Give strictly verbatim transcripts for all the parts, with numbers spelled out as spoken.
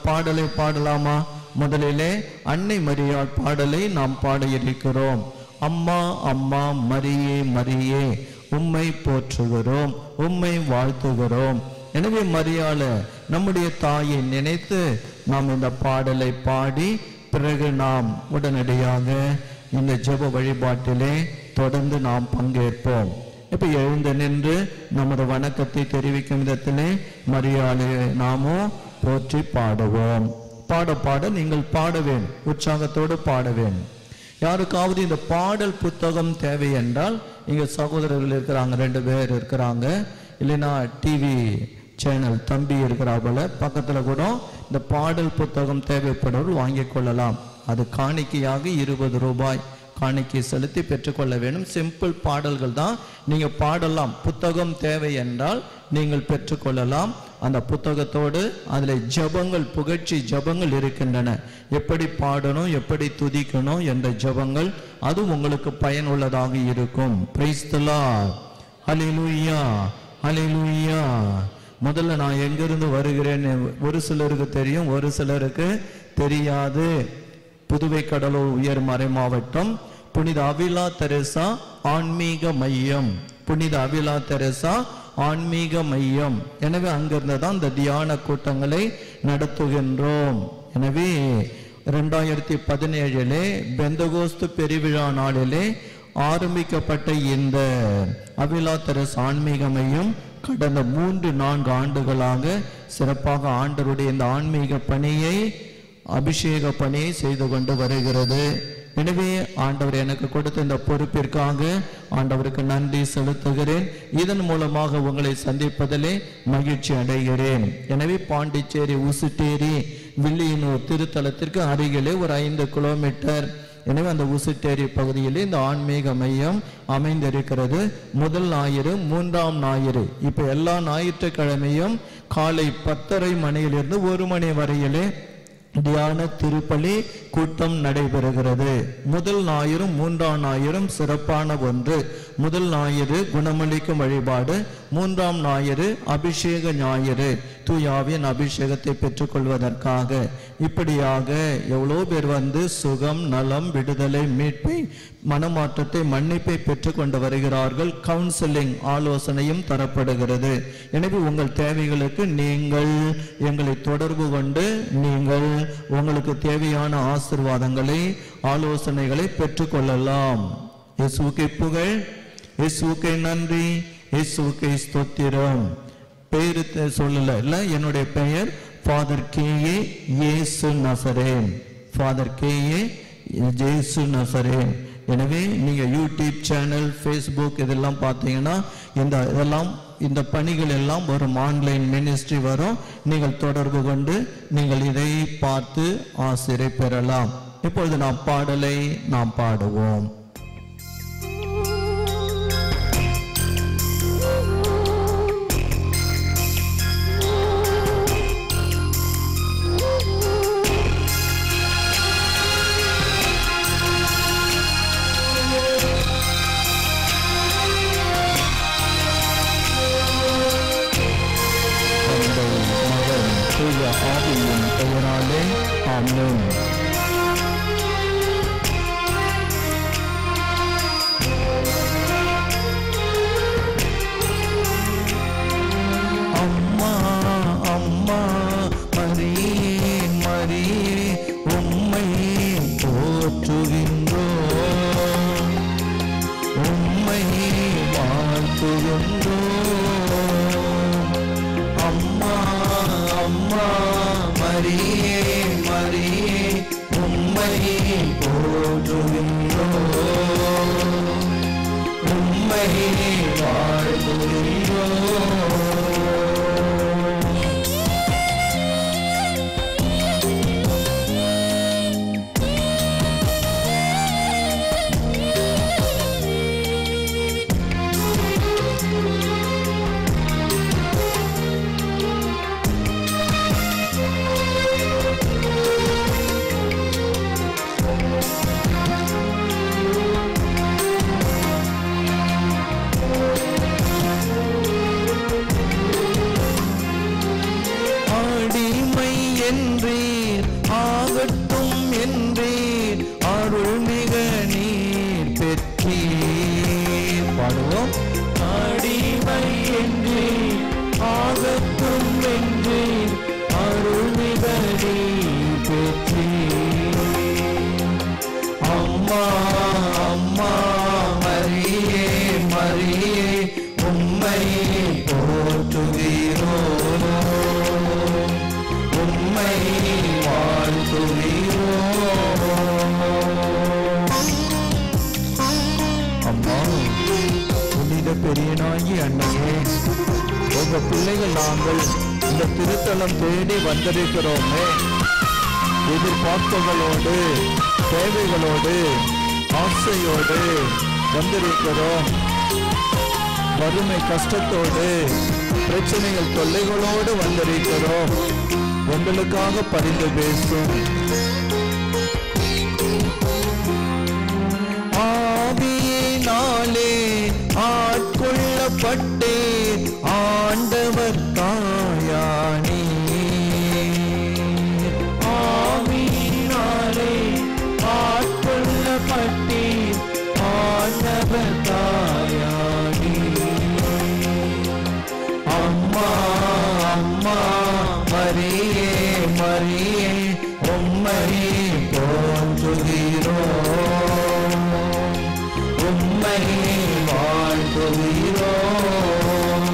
பாடலை பாடலாமா? முதலிலே அன்னை மரியாள் பாடலை நாம் பாட இருக்கிறோம். அம்மா அம்மா மரியே மரியே உம்மை போற்றுகிறோம், உம்மை வாழ்த்துகிறோம். எனவே மரியாள நம்முடைய தாயை நினைத்து நாம் இந்த பாடலை பாடி பிறகு நாம் உடனடியாக இந்த ஜெப வழிபாட்டிலே தொடர்ந்து நாம் பங்கேற்போம். இப்ப எழுந்து நின்று நமது வணக்கத்தை தெரிவிக்கும் விதத்திலே மரியாளை நாமோ போற்றி பாடுவோம். பாட பாட நீங்கள் பாட வேண்டும், உற்சாகத்தோடு பாட வேண்டும். யாருக்காவது இந்த பாடல் புத்தகம் தேவை என்றால் இங்க சகோதரர்கள் இருக்கிறாங்க, ரெண்டு பேர் இருக்கிறாங்க, இல்லைன்னா டிவி சேனல் தம்பி இருக்கிறார்கள பக்கத்துல கூட இந்த பாடல் புத்தகம் தேவைப்படுவர்கள் வாங்கிக் கொள்ளலாம். அது காணிக்கையாக இருபது ரூபாய் காணிக்கை செலுத்தி பெற்றுக்கொள்ள வேண்டும். சிம்பிள் பாடல்கள் தான், நீங்க பாடலாம். புத்தகம் தேவை என்றால் நீங்கள் பெற்றுக்கொள்ளலாம். அந்த புத்தகத்தோடு அதில் ஜபங்கள், புகழ்ச்சி ஜபங்கள் இருக்கின்றன. எப்படி பாடணும், எப்படி துதிக்கணும் என்ற ஜபங்கள், அது உங்களுக்கு பயனுள்ளதாக இருக்கும். Praise the lord. Hallelujah, hallelujah. முதல்ல நான் எங்கிருந்து வருகிறேன் ஒரு சிலருக்கு தெரியும், ஒரு சிலருக்கு தெரியாது. புதுவை கடலூர் உயர் மறை மாவட்டம் புனித அவிலா தெரசா ஆன்மீக மையம், புனித அவிலா தெரசா ஆன்மீக மையம். எனவே அங்கிருந்து தான் இந்த தியான கூட்டங்களை நடத்துகின்றோம். எனவே இரண்டாயிரத்தி பதினேழிலே பெந்தகோஸ்து பெருவிழா நாளிலே ஆரம்பிக்கப்பட்ட இந்த அவிலா தெரசா ஆன்மீக மையம் கடந்த மூன்று நான்கு ஆண்டுகளாக சிறப்பாக ஆண்டவருடைய இந்த ஆன்மீக பணியை, அபிஷேக பணியை செய்து கொண்டு வருகிறது. எனவே ஆண்டவர் எனக்கு கொடுத்த இந்த பொறுப்பிற்காக ஆண்டவருக்கு நன்றி செலுத்துகிறேன். இதன் மூலமாக உங்களை சந்திப்பதிலே மகிழ்ச்சி அடைகிறேன். எனவே பாண்டிச்சேரி உசுட்டேரி வில்லியனூர் திருத்தலத்திற்கு அருகிலே ஒரு ஐந்து கிலோமீட்டர், எனவே அந்த உசுட்டேரி பகுதியிலே இந்த ஆன்மீக மையம் அமைந்திருக்கிறது. முதல் ஞாயிறு, மூன்றாம் ஞாயிறு, இப்ப எல்லா ஞாயிற்றுக்கிழமையும் காலை பத்தரை மணியிலிருந்து ஒரு மணி வரையிலே தியான திருப்பலி கூட்டம் நடைபெறுகிறது. முதல் ஞாயிறும் மூன்றாம் ஞாயிறும் சிறப்பான ஒன்று. முதல் ஞாயிறு குணமளிக்கும் வழிபாடு, மூன்றாம் ஞாயிறு அபிஷேக ஞாயிறு, தூயாவின் அபிஷேகத்தை பெற்றுக்கொள்வதற்காக. இப்படியாக எவ்வளோ பேர் வந்து சுகம், நலம், விடுதலை, மீட்பை, மனமாற்றத்தை, மன்னிப்பை பெற்றுக் கொண்டு வருகிறார்கள். கவுன்சிலிங் ஆலோசனையும் தரப்படுகிறது. எனவே உங்கள் தேவைகளுக்கு நீங்கள் எங்களை தொடர்பு கொண்டு நீங்கள் உங்களுக்கு தேவையான ஆசீர்வாதங்களை, ஆலோசனைகளை பெற்றுக்கொள்ளலாம். இயேசுவுக்கே புகழ், இயேசுவுக்கே நன்றி, இயேசுவுக்கே ஸ்தோத்திரம். பெயர் சொல்லல இல்ல, என்னுடைய பெயர் ஃபாதர் கே ஏ இயேசு நசரேன், ஃபாதர் கே ஏ இயேசு நசரேன். எனவே நீங்க யூடியூப் சேனல், ஃபேஸ்புக் இதெல்லாம் பார்த்தீங்கன்னா இந்த இதெல்லாம் இந்த பணிகள் எல்லாம் வரும், ஆன்லைன் மினிஸ்ட்ரி வரும். நீங்கள் தொடர்பு கொண்டு நீங்கள் இதை பார்த்து ஆசிரியை பெறலாம். இப்பொழுது நாம் பாடலை நாம் பாடுவோம். ஆவியின் பெயராலே ஆமென். அம்மா அம்மா மரியே மரியே உம்மை போற்றுகின்றோம், உம்மை வாழ்த்துகின்றோம். அம்மா அம்மா மரியே மரியே உம்மை போற்றுகின்றோம், உம்மை வாழ்த்துகின்றோம். உங்க பிள்ளைகள் நாங்கள் இந்த திருத்தலம் தேடி வந்திருக்கிறோமே, எதிர்பார்ப்புகளோடு தேவைகளோடு ஆசையோடு வந்திருக்கிறோம். வறுமை கஷ்டத்தோடு பிரச்சனைகள் தொல்லைகளோடு வந்திருக்கிறோம். எங்களுக்காக பரிந்து பேசும். ஆவியினாலே ஆட்கொள்ளப்பட்டே ஆண்டவர் தாயானே, ஆவியினாலே ஆட்கொள்ளப்பட்டே ஆண்டவர் தாயானே. அம்மா அம்மா மரியே மரியே உம்மை போற்றுகிறோம், உம்மை வாழ்த்துகிறோம்.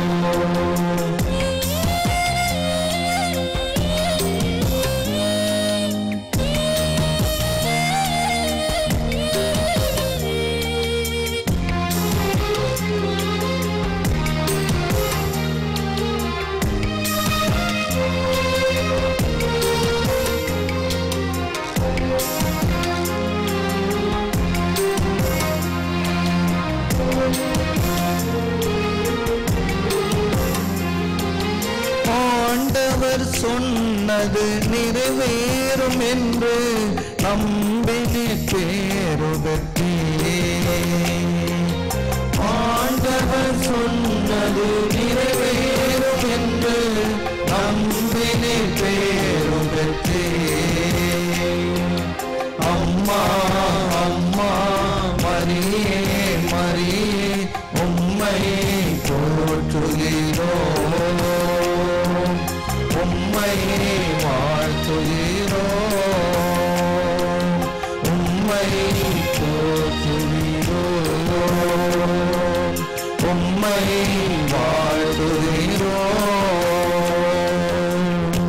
ஆண்டவர் சொன்னது நிறைவேறும் என்று நம்பினே பேருபத்தே. ஆண்டவர் சொன்னது நிறைவேறும் என்று நம்பினே பேருபத்தே. அம்மா அம்மா மரியே மரியே உம்மை போற்றுகிறோம், உம்மை வாழ்த்துகிறோம், உம்மை போற்றுகிறோம், உம்மை வாழ்த்துகிறோம்.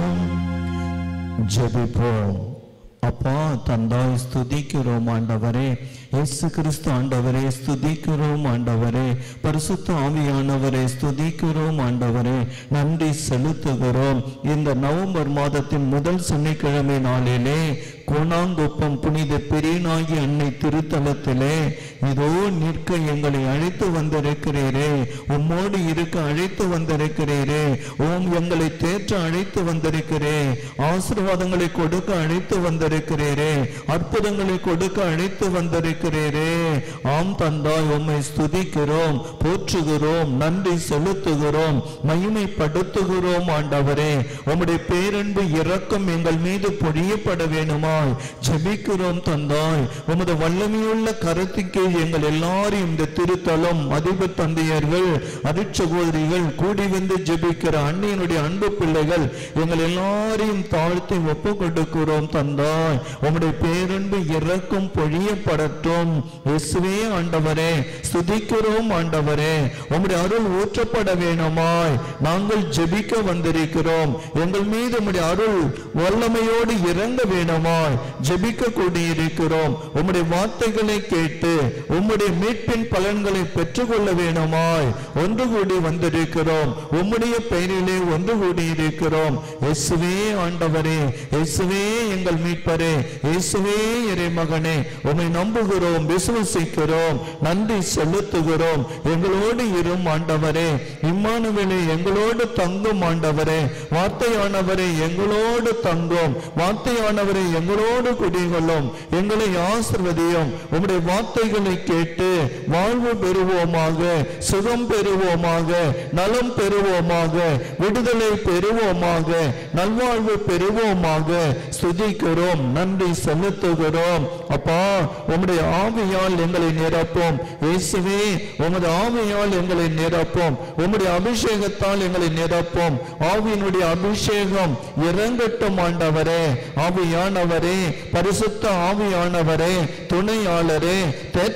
ஜெபிப்போம். அப்பா தந்தாய் ஸ்துதிக்கிறோம் ஆண்டவரே. இயேசு கிறிஸ்து ஆண்டவரே ஸ்துதிக்கிறோம் ஆண்டவரே. பரிசுத்த ஆவியானவரே ஸ்துதிக்கிறோம் ஆண்டவரே. நன்றி செலுத்துகிறோம். இந்த நவம்பர் மாதத்தின் முதல் சனிக்கிழமை நாளிலே கோணாங்குப்பம் புனித பெரியனாகி அன்னை திருத்தலத்திலே இதோ நிற்க எங்களை அழைத்து வந்திருக்கிறீரே, உம்மோடு இருக்க அழைத்து வந்திருக்கிறீரே, ஓம் எங்களை தேற்ற அழைத்து வந்திருக்கிறே, ஆசீர்வாதங்களை கொடுக்க அழைத்து வந்திருக்கிறீரே, அற்புதங்களை கொடுக்க அழைத்து வந்திருக்கிறீரே. ஆம் தந்தாய் உம்மை ஸ்துதிக்கிறோம், போற்றுகிறோம், நன்றி செலுத்துகிறோம், மகிமைப்படுத்துகிறோம் ஆண்டவரே. உம்முடைய பேரன்பு இரக்கம் எங்கள் மீது பொழியப்பட வேணுமா ஜெபிக்கிறோம் தந்தாய். உமது வல்லமையுள்ள கருத்துக்கு எங்கள் எல்லாரையும் இந்த திருத்தலம் அதிபர் தந்தையர்கள் அருட்சகோதரிகள் கூடி வந்து ஜெபிக்கிற அன்னையினுடைய அன்பு பிள்ளைகள் எங்கள் எல்லாரையும் தாழ்த்தி ஒப்பு கொடுக்கிறோம் தந்தாய். உம்முடைய பேரன்பு இரக்கம் பொழியப்படட்டும் இயேசுவே ஆண்டவரே. ஸ்துதிக்கிறோம் ஆண்டவரே. உம்முடைய அருள் ஊற்றப்பட வேணுமாய் நாங்கள் ஜெபிக்க வந்திருக்கிறோம். எங்கள் மீது உம்முடைய அருள் வல்லமையோடு இறங்க வேணுமாய் ஜெபிக்க கூடியிருக்கிறோம். உம்முடைய வார்த்தைகளை கேட்டு உம்முடைய மீட்பின் பலன்களை பெற்றுக்கொள்ள வேணுமாய் ஒன்று கூடி வந்திருக்கிறோம். உம்முடைய பெயரிலே ஒன்று கூடியிருக்கிறோம். இயேசுவே ஆண்டவரே, இயேசுவே எங்கள் மீட்பரே, இயேசுவே இறைமகனே, உம்மை நம்புகிறோம், விசுவசிக்கிறோம், நன்றி செலுத்துகிறோம். எங்களோடு இரும் ஆண்டவரே. இம்மானுவேலே எங்களோடு தங்கும் ஆண்டவரே. வார்த்தையானவரே எங்களோடு தங்கும், வார்த்தையானவரை எங்களோடு குடிகளும், எங்களை ஆசீர்வதியும். உம்முடைய வார்த்தைகளை கேட்டு வாழ்வு பெறுவோமாக, சுகம் பெறுவோமாக, நலம் பெறுவோமாக, விடுதலை பெறுவோமாக, நல்வாழ்வு பெறுவோமாக. ஸ்துதிக்கிறோம், நன்றி செலுத்துகிறோம். அப்பா உம்முடைய ஆவியால் எங்களை நிரப்பும் இயேசுவே. உமது ஆவியால் எங்களை நிரப்பும், உம்முடைய அபிஷேகத்தால் எங்களை நிரப்பும். ஆவியினுடைய அபிஷேகம் இறங்கட்டும் ஆண்டவரே. ஆவியானவரே, பரிசுத்த ஆவியானவரே, துணையாளரே, தேற்ற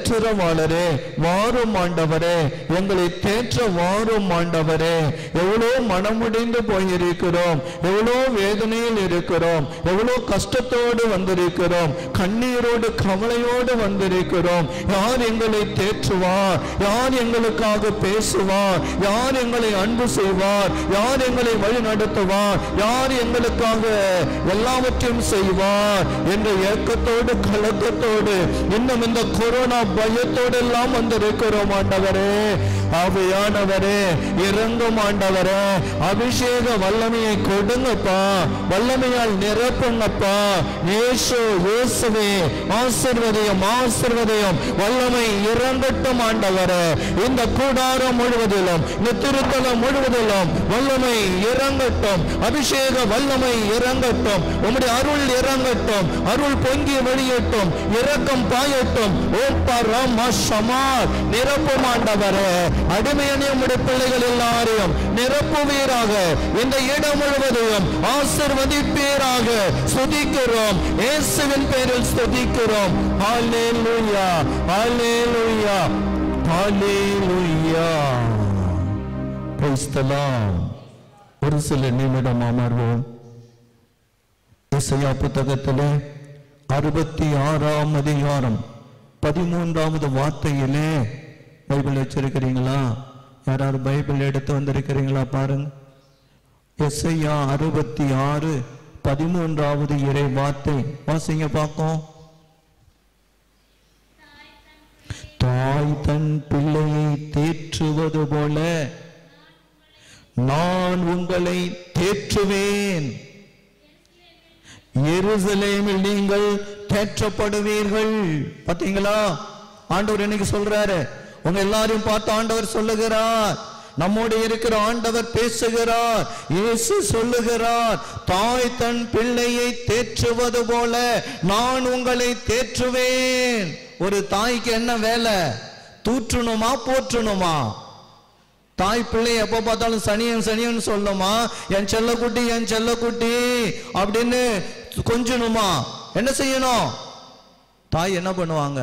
தேற்றரவாளரே வாரும் ஆண்டவரே, எங்களை தேற்ற வாரும் ஆண்டவரே. எவ்வளோ மனமுடிந்து போயிருக்கிறோம், எவ்வளோ வேதனையில் இருக்கிறோம், எவ்வளோ கஷ்டத்தோடு வந்திருக்கிறோம், கண்ணீரோடு கவலையோடு வந்திருக்கிறோம். யார் எங்களை தேற்றுவார்? யார் எங்களுக்காக பேசுவார்? யார் எங்களை அன்பு செய்வார்? யார் எங்களை வழி நடத்துவார்? யார் எங்களுக்காக எல்லாவற்றையும் செய்வார் என்ற ஏக்கத்தோடு கலக்கத்தோடு இன்னும் இந்த கொரோனா பயத்தோடு எல்லாம் வந்திருக்கிறோம் ஆண்டவரே. ஆவியானவரே இறங்கும் ஆண்டவரே, அபிஷேக வல்லமையை கொடுங்கப்பா, வல்லமையால் நிரப்புங்கப்பா. இயேசு இயேசுவே ஆசீர்வதியும் ஆசீர்வதியும், வல்லமை இறங்கட்டும் ஆண்டவரே. இந்த கூடாரம் முழுவதிலும் இந்த திருத்தலம் முழுவதிலும் வல்லமை இறங்கட்டும், அபிஷேக வல்லமை இறங்கட்டும், உம்முடைய அருள் இறங்கட்டும், அருள் பொங்கி வெளியட்டும், இரக்கம் பாயட்டும். ஓப்பா ராமா சமார் நிரப்பும் ஆண்டவரே. அடிமையான உம்முடைய பிள்ளைகள் எல்லாரையும் நிரப்புவீராக, இந்த இடம் முழுவதையும் ஆசீர்வதிப்பீராக. ஸ்துதிக்கிறோம், இயேசுவின் பேரில் ஸ்துதிக்கிறோம். ஹல்லேலூயா ஹல்லேலூயா ஹல்லேலூயா. Price the Lord. ஒரு சில நிமிடம் அமர்வோம். எசையா புத்தகத்திலே அறுபத்தி ஆறாம் அதிகாரம் பதிமூன்றாவது வார்த்தையிலே, பைபிள் வச்சிருக்கிறீங்களா? யாராவது பைபிள் எடுத்து வந்திருக்கிறீங்களா? பாருங்க, எசையா அறுபத்தி ஆறு பதிமூன்றாவது இறை வார்த்தை வாசிங்க பார்ப்போம். தாய் தன் பிள்ளையை தேற்றுவது போல நான் உங்களை தேற்றுவேன், எருசலேமில் நீங்கள் தேற்றப்படுவீர்கள். பாத்தீங்களா? ஆண்டவர் இன்னைக்கு சொல்றாரு, உங்க எல்லாரையும் பார்த்து ஆண்டவர் சொல்லுகிறார், நம்மோடு இருக்கிற ஆண்டவர் பேசுகிறார். இயேசு சொல்லுகிறார், தாய் தன் பிள்ளையை தேற்றுவது போல நான் உங்களை தேற்றுவேன். ஒரு தாய்க்கு என்ன வேலை? தூற்றணுமா போற்றணுமா? தாய் பிள்ளை எப்ப பார்த்தாலும் சனியன் சனியன் சொல்லுமா, என் செல்லக்குட்டி என் செல்லக்குட்டி அப்படின்னு கொஞ்சணுமா? என்ன செய்யணும்? தாய் என்ன பண்ணுவாங்க?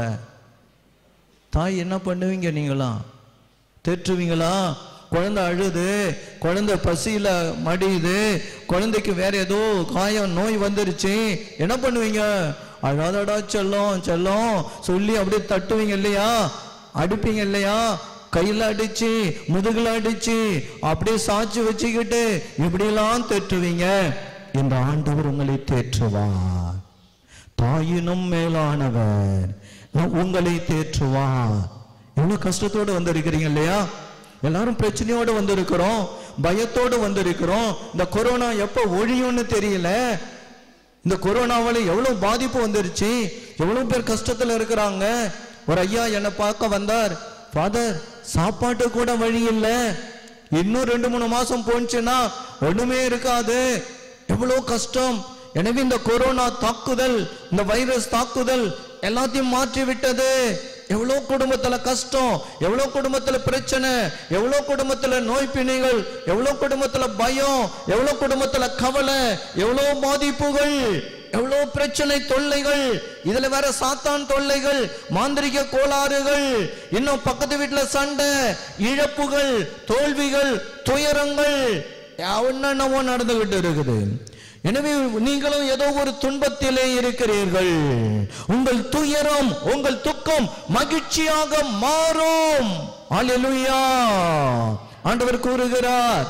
தாய் என்ன பண்ணுவீங்க? நீங்களா தேற்றுவீங்களா? குழந்தை அழுது, குழந்தை பசியில மடியுது, குழந்தைக்கு வேற ஏதோ காயம் நோய் வந்துருச்சு, என்ன பண்ணுவீங்க? அழாதடா செல்லம் செல்லம் சொல்லி அப்படியே தட்டுவீங்க இல்லையா? அடிப்பீங்க இல்லையா? கையில அடிச்சு முதுகுல அடிச்சு அப்படியே சாட்சி வச்சுக்கிட்டு இப்படியெல்லாம் தேற்றுவீங்க. இந்த ஆண்டவர் உங்களை தேற்றுவார். தாயினும் மேலானவர் உங்களை தேற்றுவார். எவ்வளவு கஷ்டத்தோடு வந்திருக்கிறீங்க இல்லையா? எல்லாரும் பிரச்சனையோடு வந்திருக்கிறோம், பயத்தோடு வந்திருக்கிறோம். இந்த கொரோனா எப்ப ஒழியும்னு தெரியல. இந்த கொரோனாவால எவ்வளவு பாதிப்பு வந்துருச்சு, எவ்வளவு பேர் கஷ்டத்துல இருக்கிறாங்க. ஒரு ஐயா என்னை பார்க்க வந்தார். ஃபாதர், சாப்பாட்டு கூட வழி இல்லை, இன்னும் ரெண்டு மூணு மாசம் போச்சுன்னா ஒண்ணுமே இருக்காது, எவ்வளவு கஷ்டம். எனவே இந்த கொரோனா தாக்குதல், இந்த வைரஸ் தாக்குதல் எல்லாத்தையும் மாற்றி விட்டது. எவ்வளவு குடும்பத்துல கஷ்டம், எவ்வளவு குடும்பத்துல பிரச்சனை, எவ்வளவு குடும்பத்துல நோய் பிணிகள், எவ்வளவு குடும்பத்துல பயம், எவ்வளவு குடும்பத்துல கவலை, எவ்வளவு பாதிப்புகள், எவ்வளவு பிரச்சனை தொல்லைகள். இதுல வேற சாத்தான் தொல்லைகள், மாந்திரிக கோளாறுகள், இன்னும் பக்கத்து வீட்டுல சண்டை, இழப்புகள், தோல்விகள், துயரங்கள் என்னென்னவோ நடந்துகிட்டு இருக்குது. எனவே நீங்களும் ஏதோ ஒரு துன்பத்திலே இருக்கிறீர்கள். உங்கள் துயரம், உங்கள் துக்கம் மகிழ்ச்சியாக மாறும். அல்லேலூயா. ஆண்டவர் கூறுகிறார்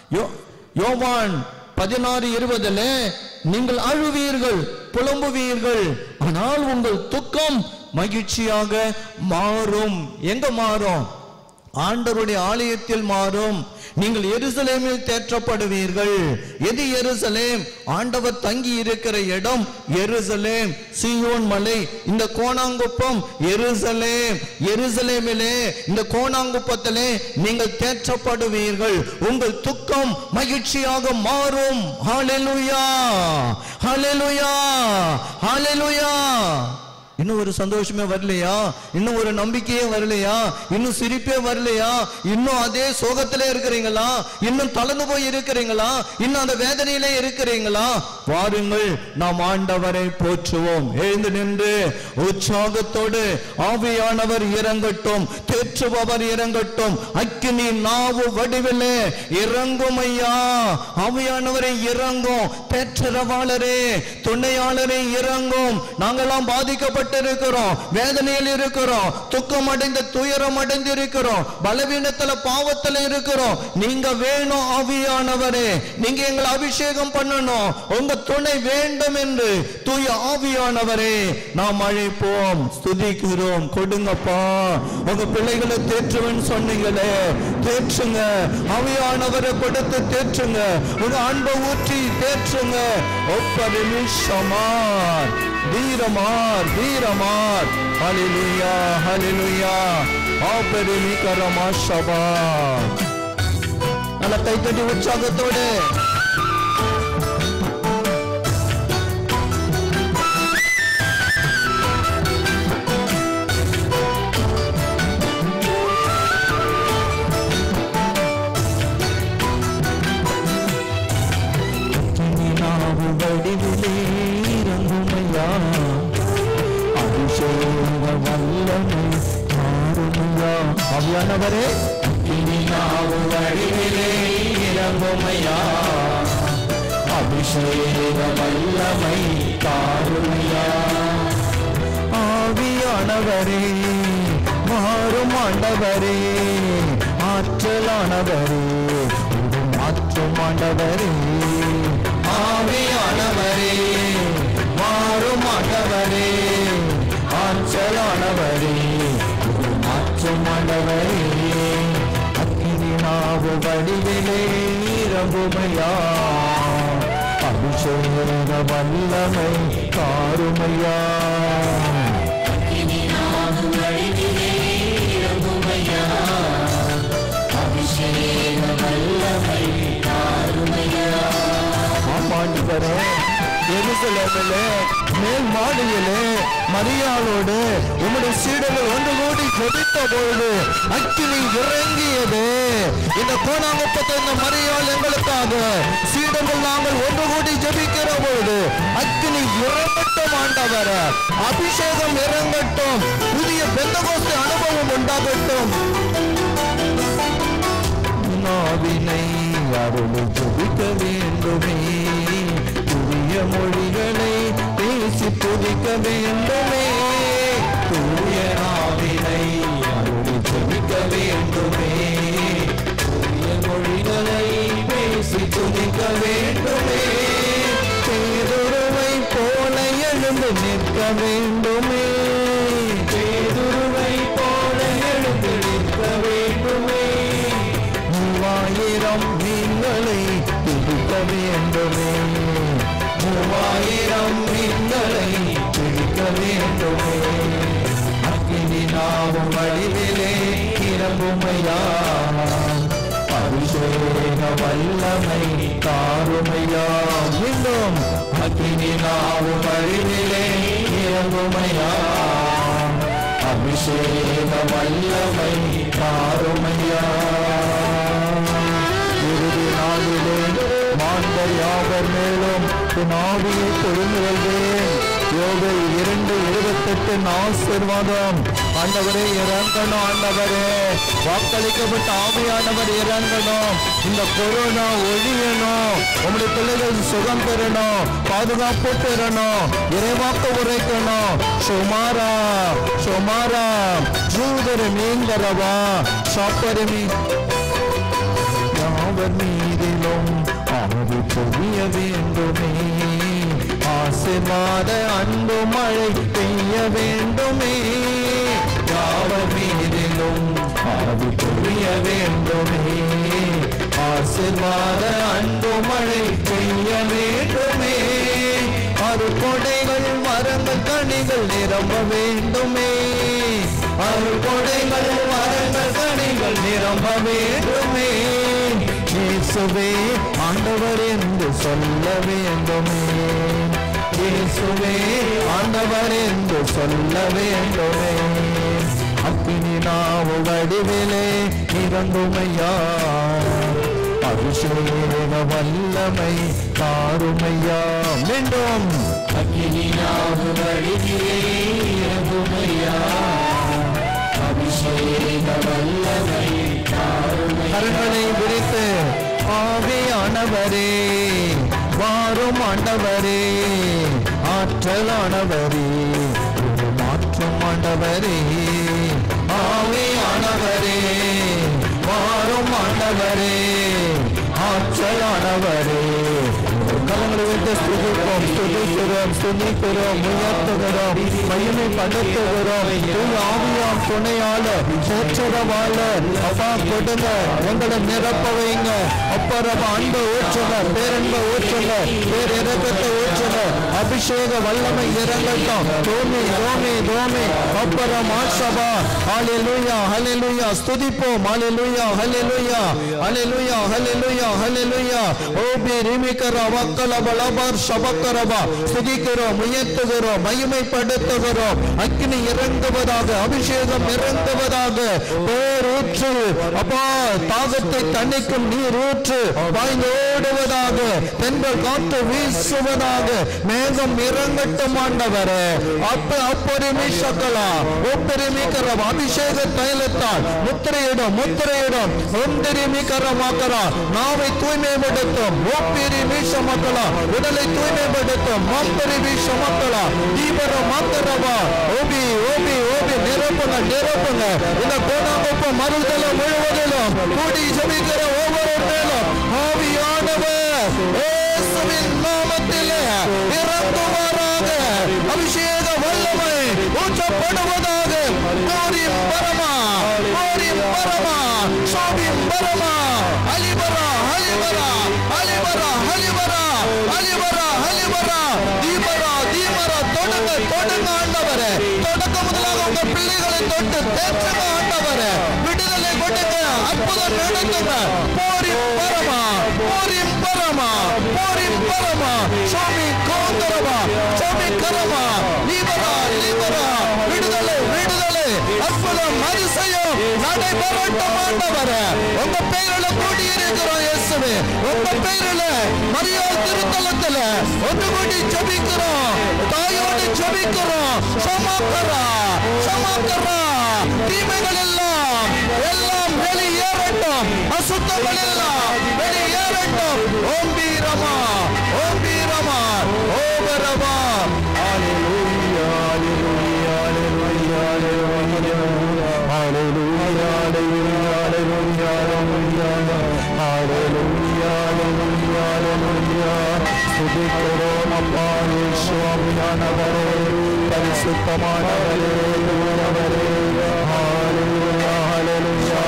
யோவான் பதினாறு இருபதுல, நீங்கள் அழுவீர்கள், புலம்புவீர்கள், ஆனால் உங்கள் துக்கம் மகிழ்ச்சியாக மாறும். எங்க மாறும்? ஆண்டவருடைய ஆலயத்தில் மாறும். நீங்கள் எருசலேமில் தேற்றப்படுவீர்கள். எது எருசலேம்? ஆண்டவர் தங்கி இருக்கிற இடம் எருசலேம், சீயோன் மலை, இந்த கோணாங்குப்பம் எருசலேம். எருசலேமிலே, இந்த கோணாங்குப்பத்திலே நீங்கள் தேற்றப்படுவீர்கள். உங்கள் துக்கம் மகிழ்ச்சியாக மாறும். ஹல்லேலூயா ஹல்லேலூயா ஹல்லேலூயா. இன்னும் ஒரு சந்தோஷமே வரலையா? இன்னும் ஒரு நம்பிக்கையே வரலையா? இன்னும் சிரிப்பே வரலையா? இன்னும் அதே சோகத்திலே இருக்கிறீங்களா? இன்னும் தளர்ந்து போய் இருக்கிறீங்களா? இன்னும் அந்த வேதனையிலே இருக்கிறீங்களா? வாருங்கள், நாம் ஆண்டவரை போற்றுவோம். எழுந்து நின்று உற்சாகத்தோடு ஆவியானவர் இறங்கட்டும், தேற்றுபவர் இறங்கட்டும், அக்கினி நாவு வடிவிலே இறங்கும் ஐயா. ஆவியானவரை இறங்கும், தேற்றரவாளரே, துணையாளரை இறங்கும். நாங்கெல்லாம் பாதிக்கப்பட்டிருக்கிறோம், வேதனையில் இருக்கிறோம், துக்கம் அடைந்த துயரம் அடைந்து இருக்கிறோம், பலவீனத்துல பாவத்துல இருக்கிறோம். நீங்க வேணும் ஆவியானவரே, நீங்க எங்களை அபிஷேகம் பண்ணணும், உங்க துணை வேண்டும் என்று தூய ஆவியானவரே நாம் அழைப்போம், ஸ்துதிக்கிறோம். கொடுங்கப்பா, உங்க பிள்ளைகளை தேற்றுவேன்னு சொன்னீங்களே, தேற்றுங்க. ஆவியானவரை கொடுத்து தேற்றுங்க, உங்க அன்பை ஊற்றி தேற்றுங்க. ஒப்பரி நிமிஷமார் வீரமார் வீரமார். ஹல்லேலூயா ஹல்லேலூயா. ஆபரி நிகரமா ஷபா. நல்ல கைத்தட்டி உற்சாகத்தோடு வடிவிலே இறங்குமையா, அபிஷேக வல்லமை மாறுமையா. ஆவியானவரே, வடிவிலே இறங்குமையா, அபிஷேக வல்லமை காருமையா. ஆவியானவரே, மாறும் ஆண்டவரே, ஆற்றலானவரே, மாற்றும் ஆண்டவரே. ஆவியானவரே, மாறும் ஆண்டவரே, ஆற்றலானவரே, மாற்றும் ஆண்டவரே. அக்கினி நாவு வடிவிலே இறங்குமையா, அபிஷேக வல்லமை காருமையா. அக்கினி நாவு வடிவிலே இறங்குமையா, அபிஷேக வல்லமை காருமையா. ஆமாண்டவரே, எருசலேமிலே மேல் மாடியிலே மரியாளோடு உம்முடைய சீடர்கள் ஒன்று கூடி ஜெபித்த பொழுது அக்கினி இறங்கியது. இந்த கோணாங்குப்பத்தை இந்த மரியாள் எங்களுக்காக சீடர்கள் நாங்கள் ஒன்று கூடி ஜெபிக்கிற பொழுது அக்கினி இறங்கட்டும் ஆண்டவர், அபிஷேகம் இறங்கட்டும், புதிய பெந்தகோஸ்து அனுபவம் உண்டாகட்டும். நாவினை அருளை ஜெபிக்க வேண்டுமே, புதிய மொழிகளை பேசி துதிக்க வேண்டுமே. தூய நாவினை அருளை ஜெபிக்க வேண்டுமே, புதிய மொழிகளை பேசி துதிக்க வேண்டுமே. பேதுருவை போல எழுந்து நிற்க வேண்டுமே, பேதுருவை போல எழுந்து நிற்க வேண்டுமே. மூவாயிரம் மீன்களை பிடிக்க வேண்டுமே, மூவாயிரம் மீன்களை பிடிக்க வேண்டுமே. அக்கினி நாவும் வடிவிலே இறங்குமையா, அபிஷேக வல்லமை காருமையா. மீண்டும் அக்கினி நாவும் வடிவிலே இறங்குமையா, அபிஷேக வல்லமை காருமையா. இறுதி நாளிலே மாண்பர் யாவர் மேலும் என் ஆவியை பொழிந்து கொள்வேன். யோபு இரண்டு இருபத்தெட்டு ஆசீர்வாதம். ஆண்டவரே இறங்கணும், ஆண்டவரே வாக்களிக்கப்பட்ட ஆவியானவர் இறங்கணும். இந்த கொரோனா ஒழியணும், உங்களுடைய பிள்ளைகள் சுகம் பெறணும், பாதுகாப்பு பெறணும், இறைவாக்கு உரைக்கணும். சுமாரா சுமாரா ஜூதர் மீன்கரவா சாப்பரமி யாவர் மீதிலும் ஆவி பொழிய வேண்டுமே, ஆசீர்வாத அன்பு மழை பெய்ய வேண்டுமே. யாவர் மீதிலும் ஆவி பொழிய வேண்டுமே, ஆசீர்வாத அன்பு மழை பெய்ய வேண்டுமே. அருள்கொடைகள் வரங்கள் கனிகள் நிரம்ப வேண்டுமே, அருள்கொடைகள் வரங்கள் கனிகள் நிரம்ப வேண்டுமே. இயேசுவே ஆண்டவர் என்று சொல்ல வேண்டுமே, இயேசுவே ஆண்டவர் என்று சொல்ல வேண்டுமே. அக்கினி நாவு வடிவிலே இறங்குமையா, அபிஷேக வல்லமை தாருமையா. மீண்டும் அக்கினி நாவு வடிவிலே இறங்குமையா, அபிஷேக வல்லமை தாருமையா. கரங்களை விரித்து ஆவியானவரே வாரும் ஆண்டவரே, ஆற்றலானவரே மாற்றும் ஆண்டவரே, ஆவியானவரே வாரும் ஆண்டவரே, ஆற்றலானவரே. கரங்களை வைத்து ஸ்துதிப்போம், ஸ்துதிக்கிறோம், ஸ்துதிக்கிறோம், உயர்த்துகிறோம், மகிமைப்படுத்துகிறோம். ஆவியாம் துணையாளர், போற்றரவாளர், அப்பா கொடுங்க, உங்களை நிரப்ப வைங்க. அப்பறம் அன்பை ஊற்றுங்க, பேரன்பை ஊற்றுங்க, பேர் இறக்கத்தை ஊற்றுங்க. அபிஷேக வல்லமை இறங்கட்டும். தோமி தோமி தோமி அப்பறம் ஆட்சபா. ஹல்லேலூயா ஹல்லேலூயா. ஸ்துதிப்போம். ஹல்லேலூயா ஹல்லேலூயா ஹல்லேலூயா ஹல்லேலூயா ஹல்லேலூயா. ஓபி ரிமிகரா வக்கலபலபர் ஷபக்கரபா. ஸ்துதிக்கிறோம், உயர்த்துகிறோம், மகிமைப்படுத்துகிறோம். அக்கினி இறங்குவதாக, அபிஷேகம் இறங்குவதாக. பேர் ஊற்று அப்பா, தாகத்தை தணிக்கும் நீர் ஊற்று வாய்ந்தோடுவதாக. தென்றல் காற்று வீசுவதாக. மேகம் இறங்கட்டும் ஆண்டவரே. அப்ப அப்பரிமி சக்கலா ஒப்பரிமிக்கரம் அபிஷேக தைலத்தால் முத்திரையிடும் முத்திரையிடும் ஒந்திரிமிக்கரமாக்கரா. நாவை தூய்மைப்படுத்தும். ஒப்பிரிமி சமக்கலா உடலை தூய்மைப்படுத்தும். மப்பரிமி சமக்கலா தீபர மாக்கரவா. ஓபி ஓபி ஓபி நிரப்புங்க நிரப்புங்க. இந்த கோணாங்கொப்பம் மறுதலம் முழுவதிலும் கூடி ஜெபிக்கிற ஒவ்வொரு மேலும் ஆவியானவர் இயேசுவின் நாமத்திலே இறங்குவாராக. அபிஷேக வல்லமை ஊற்றப்படுவதாக. கோரிம் பரமா கோரிம் பரமா சோபிம் பரமா அலிபரா அலிபரா அலிபரா அலிபரா அலிபரா அலிபரா தீபரா தீபரா. தொடங்க தொடங்க ஆண்டவரே. தொடக்க முதலாக உங்க பிள்ளைகளை தொட்டு தேற்றுங்க ஆண்டவரே. விடுதலை கொடுங்க, அற்புதம் நடத்துங்க. போரிம் பரமா போரிம் பரமா போரிம் பரமா சோமி கோந்தரமா சோமி கரமா லீபரா லீபரா. விடுதலை விடுதலை அற்புதம் அதிசயம் நடைபெறட்டும் ஆண்டவரே. உங்க பெயரில கூடி இருக்கிறோம் இயேசுவே. உங்க பெயரில மரியாள் திருத்தலத்துல ஒன்று கூடி ஜெபிக்கிறோம். தாயோடு ஜெபிக்கிறோம். சமாக்கரா சமாக்கரா. தீமைகள் எல்லாம் எல்லாம் வெளியேறட்டும். அசுத்தங்கள் எல்லாம் வெளியேறட்டும். ஓம் பீரமா ஓம் பீரமா ஓபரமா. ஹல்லேலூயா ஹல்லேலூயா ஹல்லேலூயா ஹல்லேலூயா ஹல்லேலூயா ஹல்லேலூயா ஹல்லேலூயா ஹல்லேலூயா. ஸ்துதிக்கிறோம் அப்பா இயேசுவானவரே, பரிசுத்தமானவரே, தூயவரே. ஹல்லேலூயா ஹல்லேலூயா.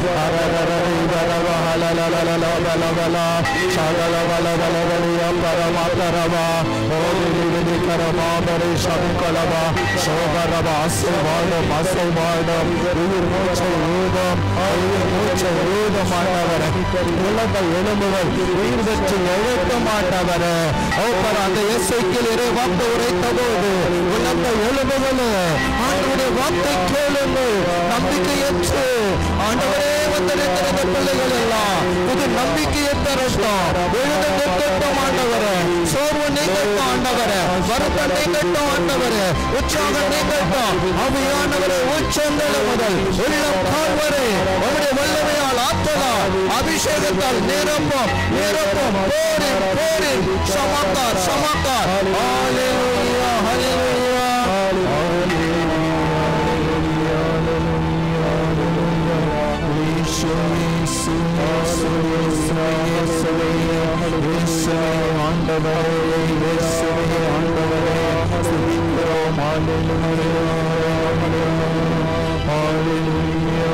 எலும்புகள் உயிர் பெற்று எழுத்த மாட்டவரே. அந்த இயேசுவில் இறை வார்த்தை உரைத்த போது உலக எலும்புகள் ஆண்டவருடைய வார்த்தை கேளுங்கள். நம்பிக்கையற்று ஆண்டவரே வந்திருக்கிற பிள்ளைகள் எல்லாம் இது நம்பிக்கையற்ற எழுத நிற்கட்டும் ஆண்டவரே. சோர்வு நீங்கட்டும் ஆண்டவரே. வருத்தம் நீங்கட்டும் ஆண்டவரே. உற்சாகம் நீங்கட்டும். அவையானவரே உச்சந்தல முதல் உள்ளம் கால் வரை அவருடைய வல்லமையால் ஆற்றலால் அபிஷேகத்தால் நிரம்பும் நிரம்பும். போரின் போரின் சமாக்கார் சமாக்கார். ஹல்லேலூயா ஹல்லேலூயா ஹல்லேலூயா. ஆண்டவரே இயேசுவே ஆண்டவரே ஸ்துதிக்கிறோம். ஹல்லேலூயா ஹல்லேலூயா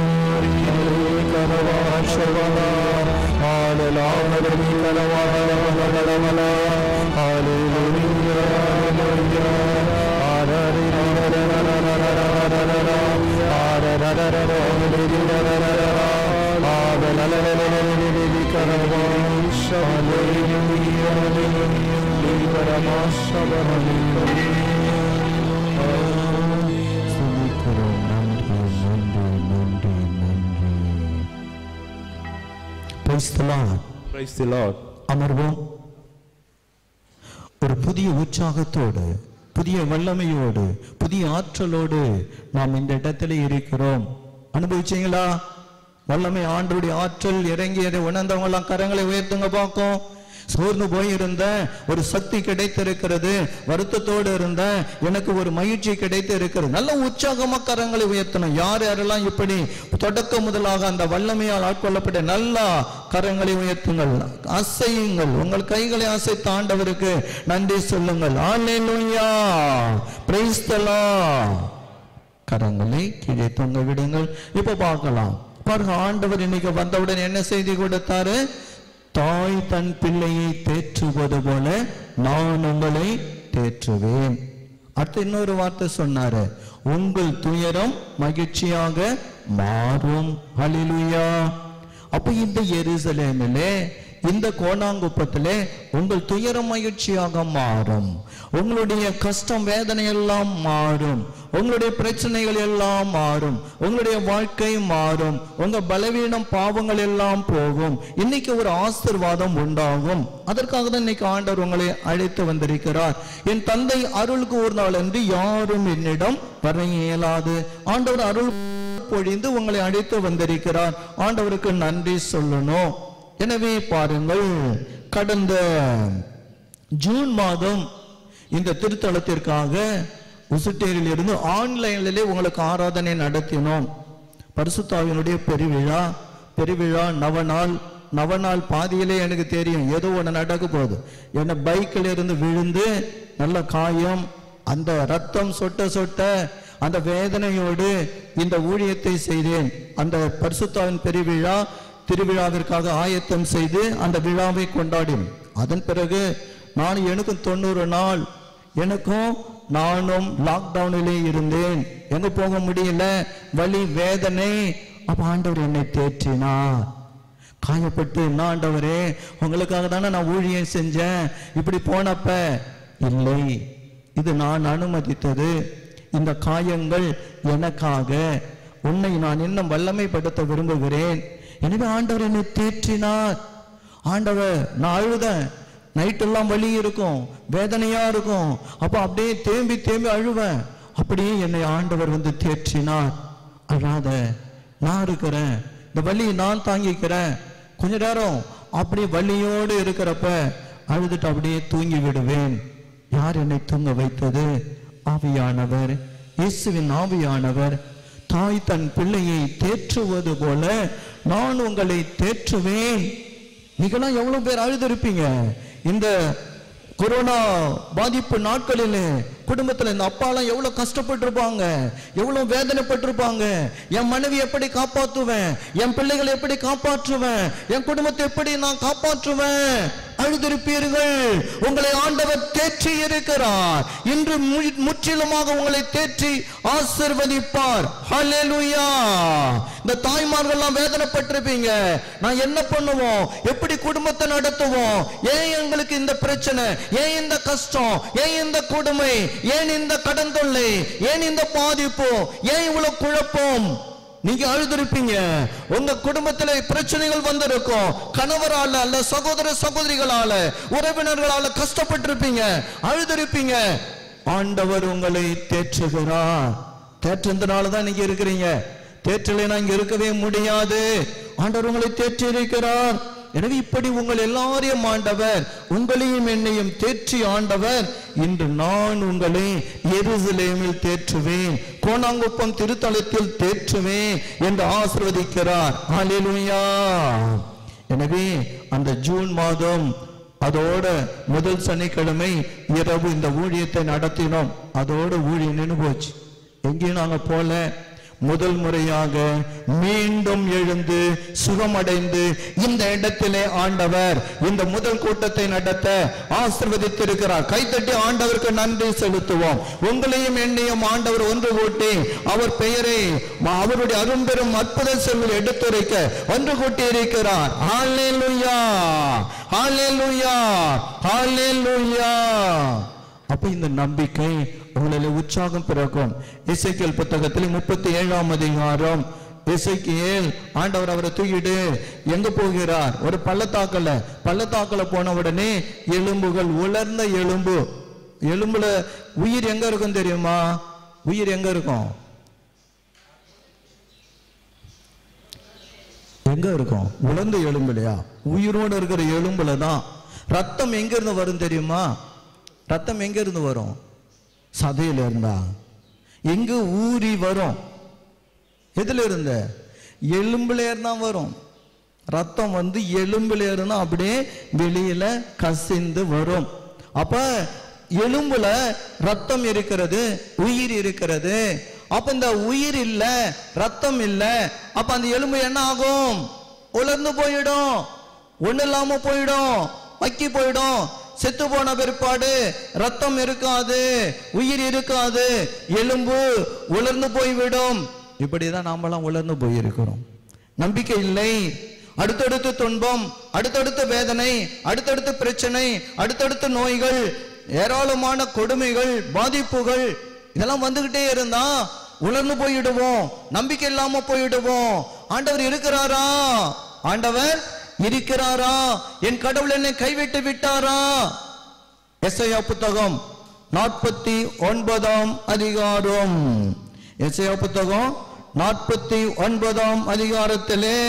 கரவா ஷவனா ஹல்லேலூயா கரவா ஹல்லேலூயா ஹல்லேலூயா ஹல்லேலூயா Praise the Lord. Praise the Lord. அமர்வோம். ஒரு புதிய உற்சாகத்தோடு, புதிய வல்லமையோடு, புதிய ஆற்றலோடு நாம் இந்த இடத்துல இருக்கிறோம். அனுபவிச்சீங்களா? வல்லமை ஆண்டவருடைய ஆற்றல் இறங்கியதை உணர்ந்தவங்க எல்லாம் கரங்களை உயர்த்துங்க பார்க்கும். சோர்ந்து போயிருந்த ஒரு சக்தி கிடைத்திருக்கிறது, வருத்தத்தோடு இருந்த எனக்கு ஒரு மகிழ்ச்சி கிடைத்து இருக்கிறது. நல்ல உற்சாகமா கரங்களை உயர்த்தணும். யார் யாரெல்லாம் இப்படி தொடக்க முதலாக அந்த வல்லமையால் ஆட்கொள்ளப்பட்ட நல்லா கரங்களை உயர்த்துங்கள், அசையுங்கள், உங்கள் கைகளை அசைத்து ஆண்டவருக்கு நன்றி சொல்லுங்கள். Hallelujah, praise the lord. கரங்களை கீழே தொங்க விடுங்கள். இப்ப பார்க்கலாம் பாருங்க, ஆண்டவர் இன்னைக்கு வந்தவுடன் என்ன செய்தி கொடுத்தாரு? தாய் தன் பிள்ளையை தேற்றுவது போல நான் உங்களை தேற்றுவேன். அடுத்து இன்னொரு வார்த்தை சொன்னாரு, உங்கள் துயரம் மகிழ்ச்சியாக மாறும். ஹல்லேலூயா. அப்ப இந்த எருசலேமிலே, இந்த கோணாங்குப்பத்திலே உங்கள் துயரம் மகிழ்ச்சியாக மாறும். உங்களுடைய கஷ்டம் வேதனை எல்லாம் மாறும். உங்களுடைய பிரச்சனைகள் எல்லாம் மாறும். உங்களுடைய வாழ்க்கை மாறும். உங்க பலவீனம் பாவங்கள் எல்லாம் போகும். இன்னைக்கு ஒரு ஆசீர்வாதம் உண்டாகும். அதற்காக தான் இன்னைக்கு ஆண்டவர் உங்களை அழைத்து வந்திருக்கிறார். என் தந்தை அருளுக்கு ஒரு நாள் என்று யாரும் என்னிடம் வர இயலாது. ஆண்டவர் அருள் பொழிந்து உங்களை அழைத்து வந்திருக்கிறார். ஆண்டவருக்கு நன்றி சொல்லணும். எனவே பாருங்கள், கடந்த ஜூன் மாதம் இந்த திருத்தலத்திற்காக உசுட்டேரியில் இருந்து ஆன்லைனிலே உங்களுக்கு ஆராதனை நடத்தினோம். பரிசுத்த ஆவியினுடைய பெருவிழா. பெருவிழா நவநாள். நவநாள் பாதியிலே எனக்கு தெரியும் ஏதோ ஒன்று நடக்க போகுது. என்ன பைக்கில் இருந்து விழுந்து நல்ல காயம், அந்த ரத்தம் சொட்ட சொட்ட அந்த வேதனையோடு இந்த ஊழியத்தை செய்தேன். அந்த பரிசுத்தாவின் பெருவிழா திருவிழாவிற்காக ஆயத்தம் செய்து அந்த விழாவை கொண்டாடினோம். அதன் பிறகு நான் எனக்கும் தொண்ணூறு நாள் எனக்கும் நானும் லாக்டவுனிலே இருந்தேன். எங்க போக முடியல, வலி வேதனை. அப்ப ஆண்டவர் என்னை தேற்றினார். காயப்பட்டு, ஆண்டவரே உங்களுக்காக தானே நான் ஊழியம் செஞ்சேன், இப்படி போனப்ப இல்லை, இது நான் அனுமதித்தது. இந்த காயங்கள் எனக்காக. உன்னை நான் இன்னும் வல்லமைப்படுத்த விரும்புகிறேன். எனவே ஆண்டவர் என்னை தேற்றினார். ஆண்டவர், நான் அழுதேன், நைட்டெல்லாம் வலி இருக்கும், வேதனையா இருக்கும். அப்ப அப்படியே தேம்பி தேம்பி அழுவேன். அப்படியே என்னை ஆண்டவர் வந்து தேற்றினார். அழாத, நான் இருக்கிறேன், இந்த வலியை நான் தாங்கிக்கிறேன். கொஞ்ச நேரம் அப்படி வலியோடு இருக்கிறப்ப அழுதுட்டு அப்படியே தூங்கி விடுவேன். யார் என்னை தூங்க வைத்தது? ஆவியானவர், இயேசுவின் ஆவியானவர். தாய் தன் பிள்ளையை தேற்றுவது போல நான் உங்களை தேற்றுவேன். நீங்களாம் எவ்வளவு பேர் அழுதிருப்பீங்க இந்த கொரோனா பாதிப்பு நாட்களில். குடும்பத்தில் இந்த அப்பாலாம் எவ்வளவு கஷ்டப்பட்டிருப்பாங்க, எவ்வளவு வேதனைப்பட்டிருப்பாங்க. என் மனைவி எப்படி காப்பாற்றுவேன், என் பிள்ளைகளை எப்படி காப்பாற்றுவேன், என் குடும்பத்தை எப்படி நான் காப்பாற்றுவேன், அழுதிருப்பீர்கள். உங்களை ஆண்டவர் தேற்றி இருக்கிறார். இன்று முற்றிலுமாக உங்களை தேற்றி ஆசீர்வதிப்பார். ஹல்லேலூயா. இந்த தாய்மார்கள்லாம் வேதனைப்பட்டிருப்பீங்க. நான் என்ன பண்ணுவோம், எப்படி குடும்பத்தை நடத்துவோம், ஏன் எங்களுக்கு இந்த பிரச்சனை, ஏன் இந்த கஷ்டம், ஏன் இந்த கொடுமை, ஏன் இந்த கடன் தொல்லை, ஏன் இந்த பாதிப்பு, ஏன் இவ்வளவு குழப்பம். நீங்க அழுதிருப்பீங்க. உங்க குடும்பத்திலே பிரச்சனைகள் வந்திருக்கும். கணவரால அல்ல, சகோதர சகோதரிகளால, உறவினர்களால கஷ்டப்பட்டிருப்பீங்க, அழுதிருப்பீங்க. ஆண்டவர் உங்களை தேற்றுகிறார். தேற்றதுனாலதான் நீங்க இருக்கிறீங்க. தேற்றலைனா இங்க இருக்கவே முடியாது. ஆண்டவர் உங்களை தேற்றி இருக்கிறார். எனவே இப்படி உங்கள் எல்லாரையும் ஆண்டவர், உங்களையும் என்னையும் தேற்றி ஆண்டவர், இன்று நான் உங்களை எருசலேமில் தேற்றுவேன், கோணாங்குப்பம் திருத்தலத்தில் தேற்றுவேன் என்று ஆசீர்வதிக்கிறார். ஹல்லேலூயா. எனவே அந்த ஜூன் மாதம் அதோட முதல் சனிக்கிழமை இரவு இந்த ஊழியத்தை நடத்தினோம். அதோட ஊழியம் நின்று போச்சு. எங்கேயும் நாங்க போல. முதல் முறையாக மீண்டும் எழுந்து சுகமடைந்து இந்த இடத்திலே ஆண்டவர் இந்த முதல் கூட்டத்தை நடத்த ஆசீர்வதித்திருக்கிறார். கைத்தட்டி ஆண்டவருக்கு நன்றி செலுத்துவோம். உங்களையும் என்னையும் ஆண்டவர் ஒன்று கூட்டி அவர் பெயரை அவருடைய அரும்பெரும் அற்புத செல்வில் எடுத்துரைக்க ஒன்று கூட்டி இருக்கிறார். ஹல்லேலூயா, ஹல்லேலூயா, ஹல்லேலூயா. அப்ப இந்த நம்பிக்கை உங்களில் உற்சாகம் பிறக்கும். எசேக்கியேல் புத்தகத்தில் முப்பத்தி ஏழாம் அதிகாரம், எசேக்கியேல் ஆண்டவர் அவரை தூக்கிட்டு எங்க போகிறார்? ஒரு பள்ளத்தாக்கல பள்ளத்தாக்கல போன உடனே எலும்புகள், உலர்ந்த எலும்பு, எலும்புல உயிர் எங்க இருக்கும் தெரியுமா? உயிர் எங்க இருக்கும்? எங்க இருக்கும்? உலர்ந்த எலும்புலையா? உயிரோடு இருக்கிற எலும்புல தான். ரத்தம் எங்க இருந்து வரும் தெரியுமா? ரத்தம் எங்க இருந்து வரும்? சதையில இருந்தா. எங்க ஊறி வரும்? எதுல இருந்த? எலும்புல இருந்தா வரும். ரத்தம் வந்து எலும்புல இருந்தா அப்படியே வெளியில கசிந்து வரும். அப்ப எலும்புல ரத்தம் இருக்கிறது, உயிர் இருக்கிறது. அப்ப இந்த உயிர் இல்ல, ரத்தம் இல்ல, அப்ப அந்த எலும்பு என்ன ஆகும்? உலர்ந்து போயிடும், ஒண்ணு இல்லாம போயிடும், மக்கி போயிடும். செத்து போன பிற்பாடு ரத்தம் இருக்காது, உயிர் இருக்காது, எலும்பு உலர்ந்து போய்விடும். இப்படிதான் நாமெல்லாம் உலர்ந்து போயிருக்கிறோம். நம்பிக்கை இல்லை. அடுத்தடுத்து துன்பம், அடுத்தடுத்த வேதனை, அடுத்தடுத்த பிரச்சனை, அடுத்தடுத்த நோய்கள், ஏராளமான கொடுமைகள், பாதிப்புகள் இதெல்லாம் வந்துகிட்டே இருந்தா உலர்ந்து போயிடுவோம், நம்பிக்கை இல்லாம போயிடுவோம். ஆண்டவர் இருக்கிறாரா? ஆண்டவர் இருக்கிறாரா? என் கடவுள் என்னை கைவிட்டு விட்டாரா? எசேயா புத்தகம் நாற்பத்தி ஒன்பதாம் அதிகாரம், எசேயா புத்தகம் நாற்பத்தி ஒன்பதாம் அதிகாரத்திலே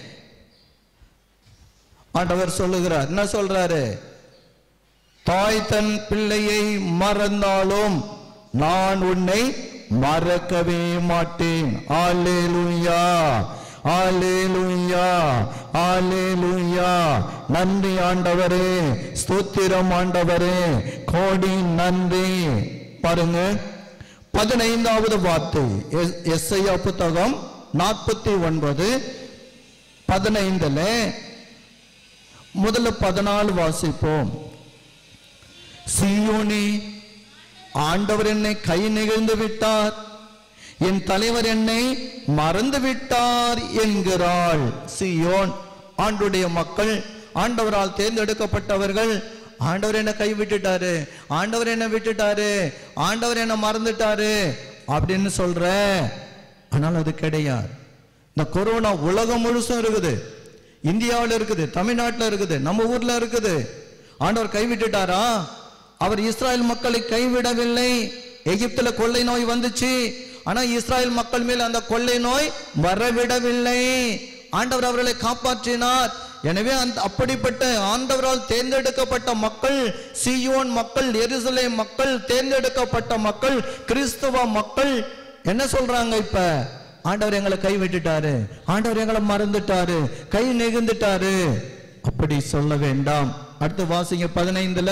ஆண்டவர் சொல்லுகிறார். என்ன சொல்றாரு? தாய் தன் பிள்ளையை மறந்தாலும் நான் உன்னை மறக்கவே மாட்டேன். அல்லேலூயா, அல்லேலூயா, அல்லேலூயா. நன்றி ஆண்டவரே, ஸ்தோத்திரம் ஆண்டவரே, கோடி நன்றி. பாருங்க, பதினைந்தாவது வார்த்தை, எசேயா புத்தகம் நாற்பத்தி ஒன்பது பதினைந்துல முதல்ல பதினாலு வாசிப்போம். சீயோனே, ஆண்டவர் என்னை கை நெகிழ்ந்து விட்டார், என் தலைவர் என்னை மறந்து விட்டார் என்கிறாள் சீயோன். ஆண்டுடைய மக்கள், ஆண்டவரால் தேர்ந்தெடுக்கப்பட்டவர்கள், ஆண்டவர் என்ன கை விட்டுட்டாரு, ஆண்டவர் என்ன விட்டுட்டாரு, ஆண்டவர் என்ன மறந்துட்டாரு அப்படின்னு சொல்ற. ஆனால் அது கிடையாது. இந்த கொரோனா உலகம் முழுசும் இருக்குது, இந்தியாவில் இருக்குது, தமிழ்நாட்டில் இருக்குது, நம்ம ஊர்ல இருக்குது. ஆண்டவர் கைவிட்டுட்டாரா? அவர் இஸ்ராயல் மக்களை கைவிடவில்லை. எகிப்துல கொள்ளை நோய் வந்துச்சு, ஆனா இஸ்ராயல் மக்கள் மேல் அந்த கொள்ளை நோய் வரவிடவில்லை. ஆண்டவர் அவர்களை காப்பாற்றினார். எனவே அந்த அப்படிப்பட்ட ஆண்டவரால் தேர்ந்தெடுக்கப்பட்ட மக்கள், சீயோன் மக்கள், எருசலேம் மக்கள், தேர்ந்தெடுக்கப்பட்ட மக்கள், கிறிஸ்தவ மக்கள் என்ன சொல்றாங்க? இப்ப ஆண்டவர் எங்களை கை விட்டுட்டாரு, ஆண்டவர் எங்களை மறந்துட்டாரு, கை நெகிழ்ந்துட்டாரு. அப்படி சொல்ல வேண்டாம். அடுத்து வாசிங்க பதினைந்துல.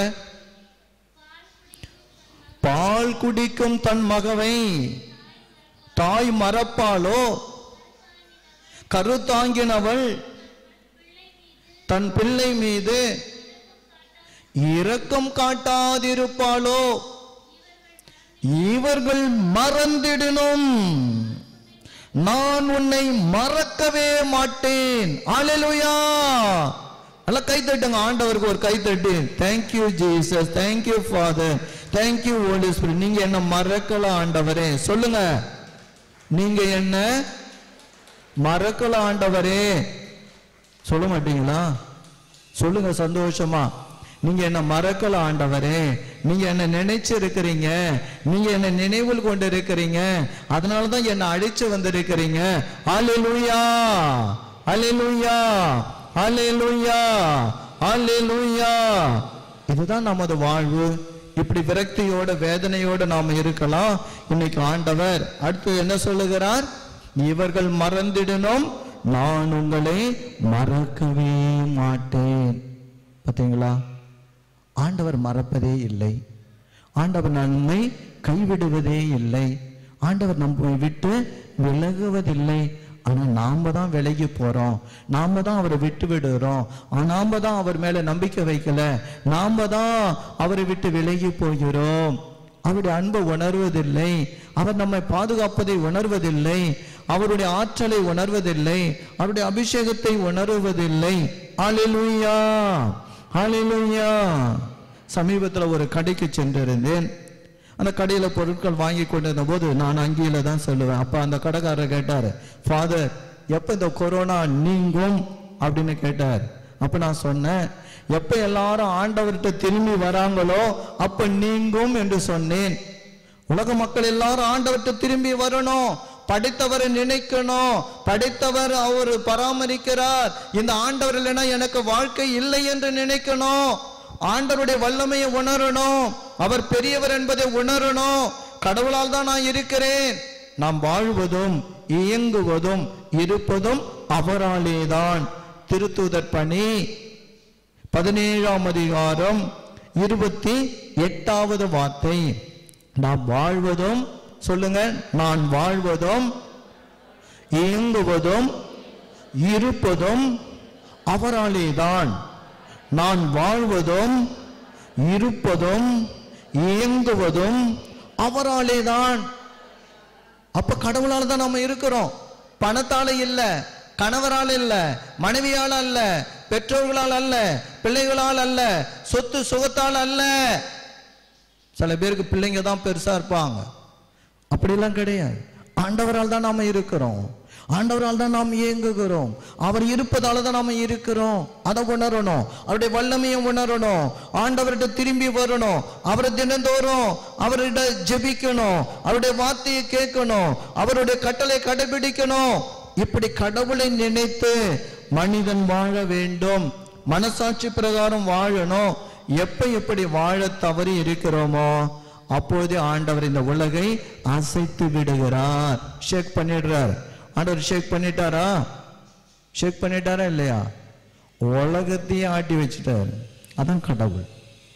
பால் குடிக்கும் தன் மகவை தாய் மறப்பாளோ? கருத்தாங்கினவள் தன் பிள்ளை மீது இரக்கம் காட்டாதிருப்பாளோ? இவர்கள் மறந்திடணும், நான் உன்னை மறக்கவே மாட்டேன். அல்லேலூயா. அல்ல கை தட்டுங்க, ஆண்டவருக்கு ஒரு கை தட்டு. Thank you Jesus, thank you father, thank you holy spirit. நீங்க என்ன மறக்கல ஆண்டவரே, சொல்லுங்க. நீங்க என்ன மறக்கல ஆண்டவரே, சொல்ல மாட்டீங்களா? சொல்லுங்க சந்தோஷமா. நீங்க என்ன மறக்கல ஆண்டவரே, நீங்க என்ன நினைச்சிருக்கிறீங்க, நீங்க என்ன நினைவில் கொண்டு இருக்கிறீங்க, அதனாலதான் என்ன அழைச்சு வந்திருக்கிறீங்க. அல்லேலூயா, அல்லேலூயா, அல்லேலூயா, அல்லேலூயா. இதுதான் நமது வாழ்வு. இப்படி விரக்தியோட வேதனையோட நாம் இருக்கலாம். இன்னைக்கு ஆண்டவர் அடுத்து என்ன சொல்லுகிறார்? இவர்கள் மறந்திடணும், நான் உங்களை மறக்கவே மாட்டேன். பார்த்தீங்களா? ஆண்டவர் மறப்பதே இல்லை, ஆண்டவர் நம்மை கைவிடுவதே இல்லை, ஆண்டவர் நம்மை விட்டு விலகுவதில்லை. ஆனால் நாம தான் விலகி போறோம், நாம தான் அவரை விட்டு விடுறோம், நாம தான் அவர் மேல நம்பிக்கை வைக்கல, நாம தான் அவரை விட்டு விலகி போகிறோம். அவருடைய அன்பை உணர்வதில்லை, அவர் நம்மை பாதுகாப்பதை உணர்வதில்லை, அவருடைய ஆற்றலை உணர்வதில்லை, அவருடைய அபிஷேகத்தை உணர்வதில்லை. அல்லேலூயா, அல்லேலூயா. சமீபத்தில் ஒரு கடைக்கு சென்றிருந்தேன். அந்த கடையில் பொருட்கள் வாங்கி கொண்டிருந்த போது நான் அங்கேயில தான் சொல்லுவேன். அப்போ அந்த கடைக்காரர் கேட்டார், ஃபாதர் எப்போ இந்த கொரோனா நீங்கும் அப்படின்னு கேட்டார். அப்போ நான் சொன்னேன், எப்போ எல்லாரும் ஆண்டவர்கிட்ட திரும்பி வராங்களோ அப்போ நீங்கும் என்று சொன்னேன். உலக மக்கள் எல்லாரும் ஆண்டவர்கிட்ட திரும்பி வரணும், படைத்தவரை நினைக்கணும், படைத்தவர் அவர் பராமரிக்கிறார், இந்த ஆண்டவர் இல்லைன்னா எனக்கு வாழ்க்கை இல்லை என்று நினைக்கணும், ஆண்டவருடைய வல்லமையை உணரணும், அவர் பெரியவர் என்பதை உணரணும். கடவுளால் தான் நான் இருக்கிறேன். நாம் வாழ்வதும் இயங்குவதும் இருப்பதும் அவராலேதான். திருத்தூதர் பணி பதினேழாம் அதிகாரம் இருபத்தி எட்டாவது வார்த்தை. நாம் வாழ்வதும், சொல்லுங்க, நான் வாழ்வதும் இயங்குவதும் இருப்பதும் அவராலேதான். நான் வாழ்வதும் இருப்பதும் இயங்குவதும் அவராலேதான். அப்ப கடவுளால் தான் நம்ம இருக்கிறோம். பணத்தால இல்ல, கணவரால் இல்ல, மனைவியால் அல்ல, பெற்றோர்களால் அல்ல, பிள்ளைகளால் அல்ல, சொத்து சுகத்தால் அல்ல. சில பேருக்கு பிள்ளைங்க தான் பெருசா இருப்பாங்க, அப்படிலாம் கிடையாது. ஆண்டவரால் தான் நாம இருக்கிறோம், ஆண்டவரால் தான் நாம் இயங்குகிறோம், அவர் இருப்பதால தான் நாம இருக்கிறோம். அதை உணரணும், அவருடைய வல்லமையை உணரணும், ஆண்டவர்கிட்ட திரும்பி வரணும், அவரை தினந்தோறும் அவர்கிட்ட ஜெபிக்கணும், அவருடைய வார்த்தையை கேட்கணும், அவருடைய கட்டளை கடைபிடிக்கணும். இப்படி கடவுளை நினைத்து மனிதன் வாழ வேண்டும், மனசாட்சி பிரகாரம் வாழணும். எப்ப எப்படி வாழ தவறி இருக்கிறோமோ அப்போது ஆண்டவர் இந்த உலகை அசைத்து விடுகிறார், ஷேக் பண்ணிடுறார். ஆண்டவர் ஷேக் பண்ணிட்டாரா? ஷேக் பண்ணிட்டாரா இல்லையா? உலகத்தையே ஆட்டி வச்சுட்டார். அதான் கடவுள்.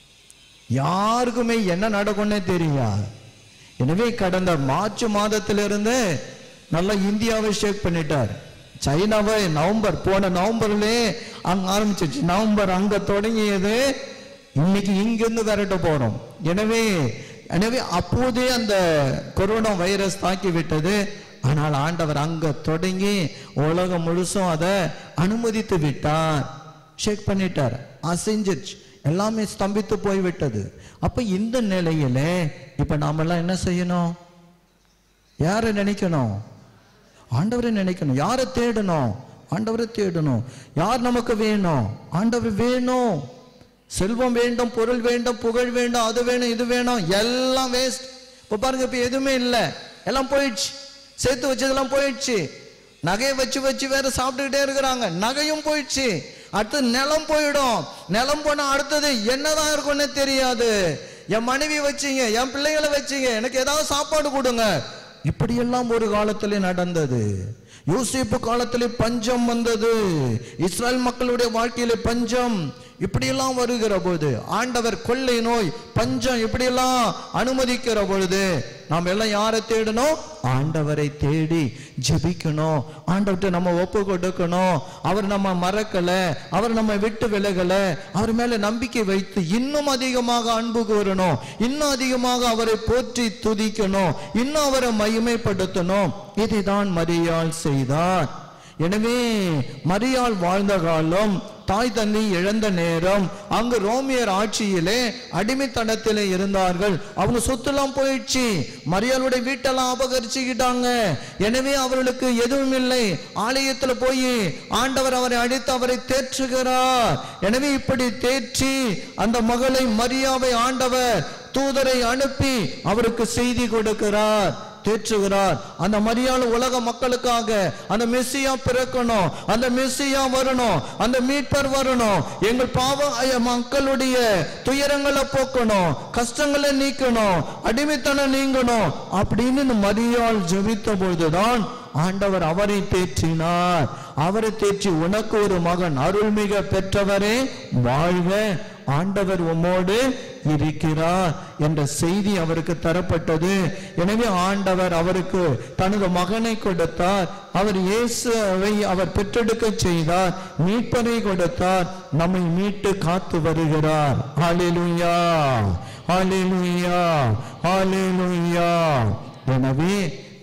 யாருக்குமே என்ன நடக்கும்னே தெரியாது. எனவே கடந்த மார்ச் மாதத்திலிருந்து நல்லா இந்தியாவை ஷேக் பண்ணிட்டார். சைனாவை நவம்பர், போன நவம்பர்லே அங்க ஆரம்பிச்சிச்சு. நவம்பர் அங்க தொடங்கியது, இன்னைக்கு இங்கிருந்து விரட்ட போறோம். எனவே எனவே அப்போதே அந்த கொரோனா வைரஸ் தாக்கி விட்டது. ஆனால் ஆண்டவர் அங்க தொடங்கி உலகம் முழுசும் அதை அனுமதித்து விட்டார், ஷேக் பண்ணிட்டார், அசைஞ்சிச்சு, எல்லாமே ஸ்தம்பித்து போய்விட்டது. அப்ப இந்த நிலையில இப்ப நாமெல்லாம் என்ன செய்யணும்? யாரை நினைக்கணும்? ஆண்டவரை நினைக்கணும். யாரை தேடணும்? ஆண்டவரை தேடணும். யார் நமக்கு வேணும்? ஆண்டவர் வேணும். செல்வம் வேண்டும், பொருள் வேண்டும், புகழ் வேண்டும், அது வேணும், இது வேணும், எல்லாம் வேஸ்ட். இப்போ பாருங்க, இப்போ எதுவுமே இல்லை, எல்லாம் போயிடுச்சு. சேர்த்து வச்சதெல்லாம் போயிடுச்சு. நகையை வச்சு வச்சு வேற சாப்பிட்டுக்கிட்டே இருக்கிறாங்க, நகையும் போயிடுச்சு. அடுத்தது நிலம் போயிடும். நிலம் போனா அடுத்தது என்னதான் இருக்கும்னு தெரியாது. என் மனைவி வச்சிங்க, என் பிள்ளைகளை வச்சிங்க, எனக்கு ஏதாவது சாப்பாடு கொடுங்க. இப்படியெல்லாம் ஒரு காலத்திலே நடந்தது. யோசேப்பு காலத்திலே பஞ்சம் வந்தது. இஸ்ரேல் மக்களுடைய வாழ்க்கையிலே பஞ்சம். இப்படியெல்லாம் வருகிற போது ஆண்டவர் கொள்ளை நோய், பஞ்சம் இப்படியெல்லாம் அனுமதிக்கிற பொழுது நாம் எல்லாம் யாரை தேடணும்? ஆண்டவரை தேடி ஜெபிக்கணும். ஆண்டவர்கிட்ட நம்ம ஒப்பு கொடுக்கணும். அவர் நம்ம மறக்கல, அவர் நம்ம விட்டு விலகல, அவர் மேல நம்பிக்கை வைத்து இன்னும் அதிகமாக அன்பு கூறணும், இன்னும் அதிகமாக அவரை போற்றி துதிக்கணும், இன்னும் அவரை மகிமைப்படுத்தணும். இதைதான் மரியாள் செய்தார். எனவே மரியாள் வாழ்ந்த காலம், தாய் தந்தை இழந்த நேரம், அங்கு ரோமியர் ஆட்சியிலே அடிமைத்தனத்திலே இருந்தார்கள். அவங்க சொத்துலாம் போயிடுச்சு, மரியாளுடைய வீட்டெல்லாம் அபகரிச்சுக்கிட்டாங்க. எனவே அவர்களுக்கு எதுவும் இல்லை. ஆலயத்துல போய் ஆண்டவர் அவரை அழைத்து அவரை தேற்றுகிறார். எனவே இப்படி தேற்றி அந்த மகளை மரியாவை ஆண்டவர் தூதரை அனுப்பி அவருக்கு செய்தி கொடுக்கிறார், தேற்றுகிறார். அந்த மரியாள் உலக மக்களுக்காக அந்த மெஸ்ஸியா பிறக்கணும், அந்த மெஸ்ஸியா வரணும், அந்த மீட்பர் வரணும், எங்கள் பாவ மக்களுடைய துயரங்களை போக்கணும், கஷ்டங்களை நீக்கணும், அடிமைத்தனம் நீங்கணும் அப்படின்னு மரியாள் ஜெபித்த பொழுதுதான் ஆண்டவர் அவரை தேற்றினார். அவரை தேற்றி, உனக்கு ஒரு மகன் அருள்மிக பெற்றவரே வாழ்க, ஆண்டவர் உம்மோடு இருக்கிறார் என்ற செய்தி அவருக்கு தரப்பட்டது. எனவே ஆண்டவர் அவருக்கு தனது மகனை கொடுத்தார். அவர் இயேசுவை அவர் பெற்றெடுக்க செய்தார், மீட்பரை கொடுத்தார், நம்மை மீட்டு காத்து வருகிறார். ஹல்லேலூயா, ஹல்லேலூயா, ஹல்லேலூயா. எனவே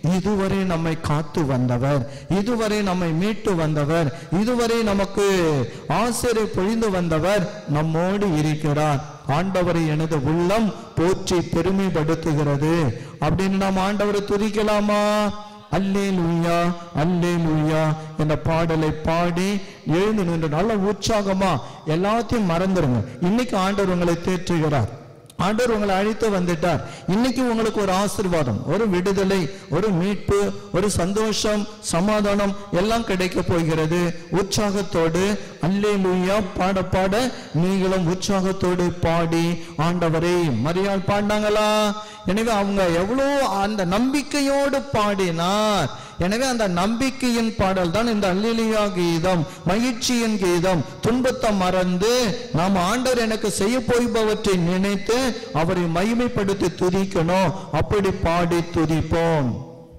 இதுவரை நம்மை காத்து வந்தவர், இதுவரை நம்மை மீட்டு வந்தவர், இதுவரை நமக்கு ஆசிரியை பொழிந்து வந்தவர் நம்மோடு இருக்கிறார். ஆண்டவரை எனது உள்ளம் போற்றி பெருமைப்படுத்துகிறது அப்படின்னு நாம் ஆண்டவரை துதிக்கலாமா? அல்லேலூயா அல்லேலூயா என்ற பாடலை பாடி எழுந்து நின்று நல்ல உற்சாகமா எல்லாத்தையும் மறந்துருங்க. இன்னைக்கு ஆண்டவர் உங்களை தேற்றுகிறார், ஆண்டவர் உங்களை அழைத்து வந்துட்டார். இன்னைக்கு உங்களுக்கு ஒரு ஆசீர்வாதம், ஒரு விடுதலை, ஒரு மீட்பு, ஒரு சந்தோஷம், சமாதானம் எல்லாம் கிடைக்க போகிறது. உற்சாகத்தோடு அல்லேலூயா பாட பாட நீங்களும் உற்சாகத்தோடு பாடி ஆண்டவரை மரியாள் பாடினாங்களா? எனவே அவங்க எவ்வளோ அந்த நம்பிக்கையோடு பாடினார். எனவே அந்த நம்பிக்கையின் பாடல் தான் இந்த அல்லேலூயா கீதம், மகிழ்ச்சியின் கீதம். துன்பத்தை மறந்து நாம் ஆண்டவர் எனக்கு செய்ய போய்பவற்றை நினைத்து அவரை மகிமைப்படுத்தி துதிக்கணும். அப்படி பாடி துதிப்போம்.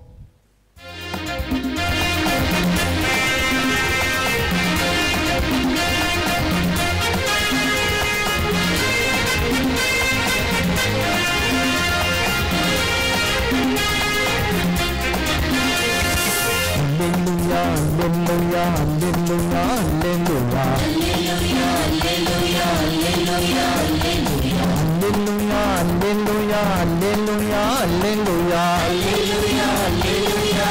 Hallelujah, hallelujah, hallelujah, hallelujah, hallelujah, hallelujah, hallelujah, hallelujah, hallelujah, hallelujah, hallelujah, hallelujah, hallelujah,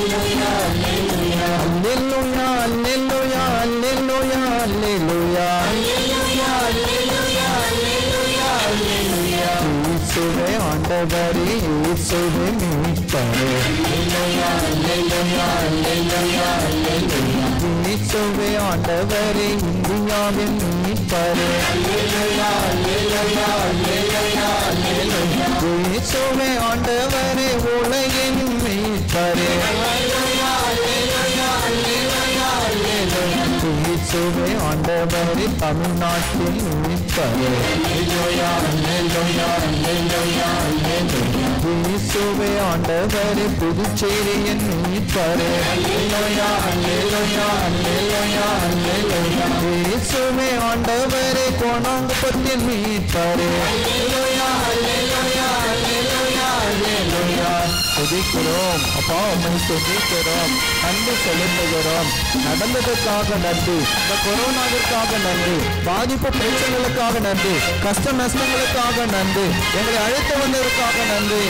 இயேசுவே ஆண்டவரே, இயேசுவே மீட்பரே, அல்லேலூயா, அல்லேலூயா, அல்லேலூயா, அல்லேலூயா. இயேசுவே ஆண்டவரே, இந்தியாவின் மீட்பரே, அல்லேலூயா, அல்லேலூயா, அல்லேலூயா, அல்லேலூயா. இயேசுவே ஆண்டவரே, உலகின் மீட்பரே, அல்லேலூயா, அல்லேலூயா, அல்லேலூயா, அல்லேலூயா. இயேசுவே ஆண்டவரே, தமிழ்நாட்டின் மீட்பரே, அல்லேலூயா, அல்லேலூயா, அல்லேலூயா, அல்லேலூயா. இயேசுவே ஆண்டவரே, புதுச்சேரியின் மீட்பரே, அல்லேலூயா, அல்லேலூயா, அல்லேலூயா, அல்லேலூயா. இயேசுவே ஆண்டவரே, கோணாங்குப்பத்தின் மீட்பரே, அல்லேலூயா, அல்லேலூயா, அல்லேலூயா, அல்லேலூயா. துதிக்கிறோம் அப்பா, உம்மை துதிக்கிறோம், நன்றி செலுத்துகிறோம். நடந்ததற்காக நன்றி, இந்த கொரோனாவிற்காக நன்றி, பாதிப்பு பிரச்சனைகளுக்காக நன்றி, கஷ்ட நஷ்டங்களுக்காக நன்றி, எங்களை அழைத்து வந்ததற்காக நன்றி.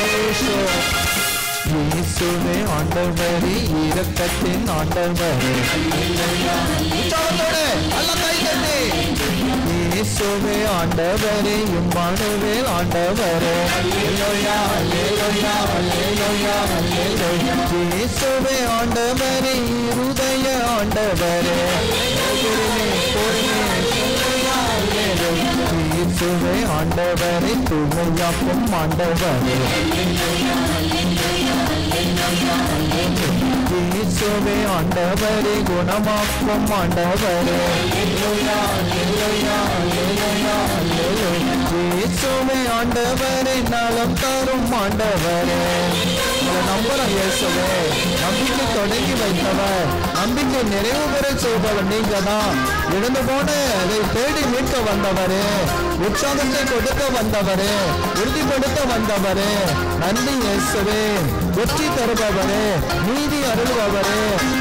இயேசுவே ஆண்டவரே, இரக்கத்தின் ஆண்டவரே, இயேசுவே ஆண்டவரே, இம்மானுவேல் ஆண்டவரே, அல்லேலூயா, அல்லேலூயா, அல்லேலூயா, அல்லேலூயா. இயேசுவே ஆண்டவரே, இருதய ஆண்டவரே, இயேசுவே ஆண்டவரே, தூய்மையாக்கும் ஆண்டவரே, இயேசுவே ஆண்டவரே, குணமாக்கும் ஆண்டவரே, இயேசுவே ஆண்டவரே, நலம் தரும் ஆண்டவரே. நம்புறோம் இயேசுவே, நம்பிக்கை தொடங்கி வைத்தவர், நம்பிக்கை நிறைவு பெற செய்பவர் நீங்க தான். இழந்து போன அதை தேடி மீட்க வந்தவரே, உற்சாகத்தை கொடுக்க வந்தவரே, உறுதிப்படுத்த வந்தவரே, நன்றி இயேசுவே. வெற்றி தருபவரே, நீதி அருள்பவரே,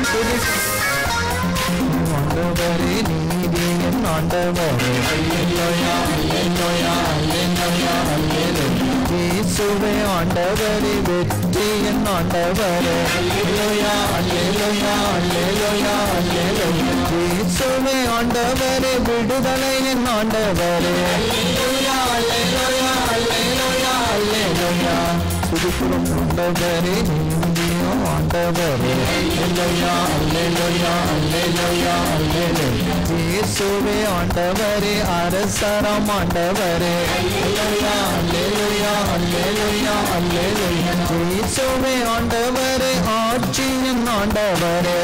ஆண்டவரே, நீதியின் ஆண்டவரே, அல்லேலூயா, அல்லேலூயா, அல்லேலூயா, அல்லேலூயா. இயேசுவே ஆண்டவரே, வெற்றியின் ஆண்டவரே, அல்லேலூயா, அல்லேலூயா, அல்லேலூயா, அல்லேலூயா. இயேசுவே ஆண்டவரே, விடுதலையின் ஆண்டவரே, அல்லேலூயா, அல்லேலூயா, அல்லேலூயா, அல்லேலூயா. துதிக்கிறோம் ஆண்டவரே, நீதியும் ஆண்டவரே, அல்லேலூயா, அல்லேலூயா, அல்லேலூயா, அல்லேலூயா. இயேசுவே ஆண்டவரே, அரசராம் ஆண்டவரே, அல்லேலூயா, அல்லேலூயா, அல்லேலூயா, அல்லேலூயா. இயேசுவே ஆண்டவரே, ஆட்சியின் ஆண்டவரே,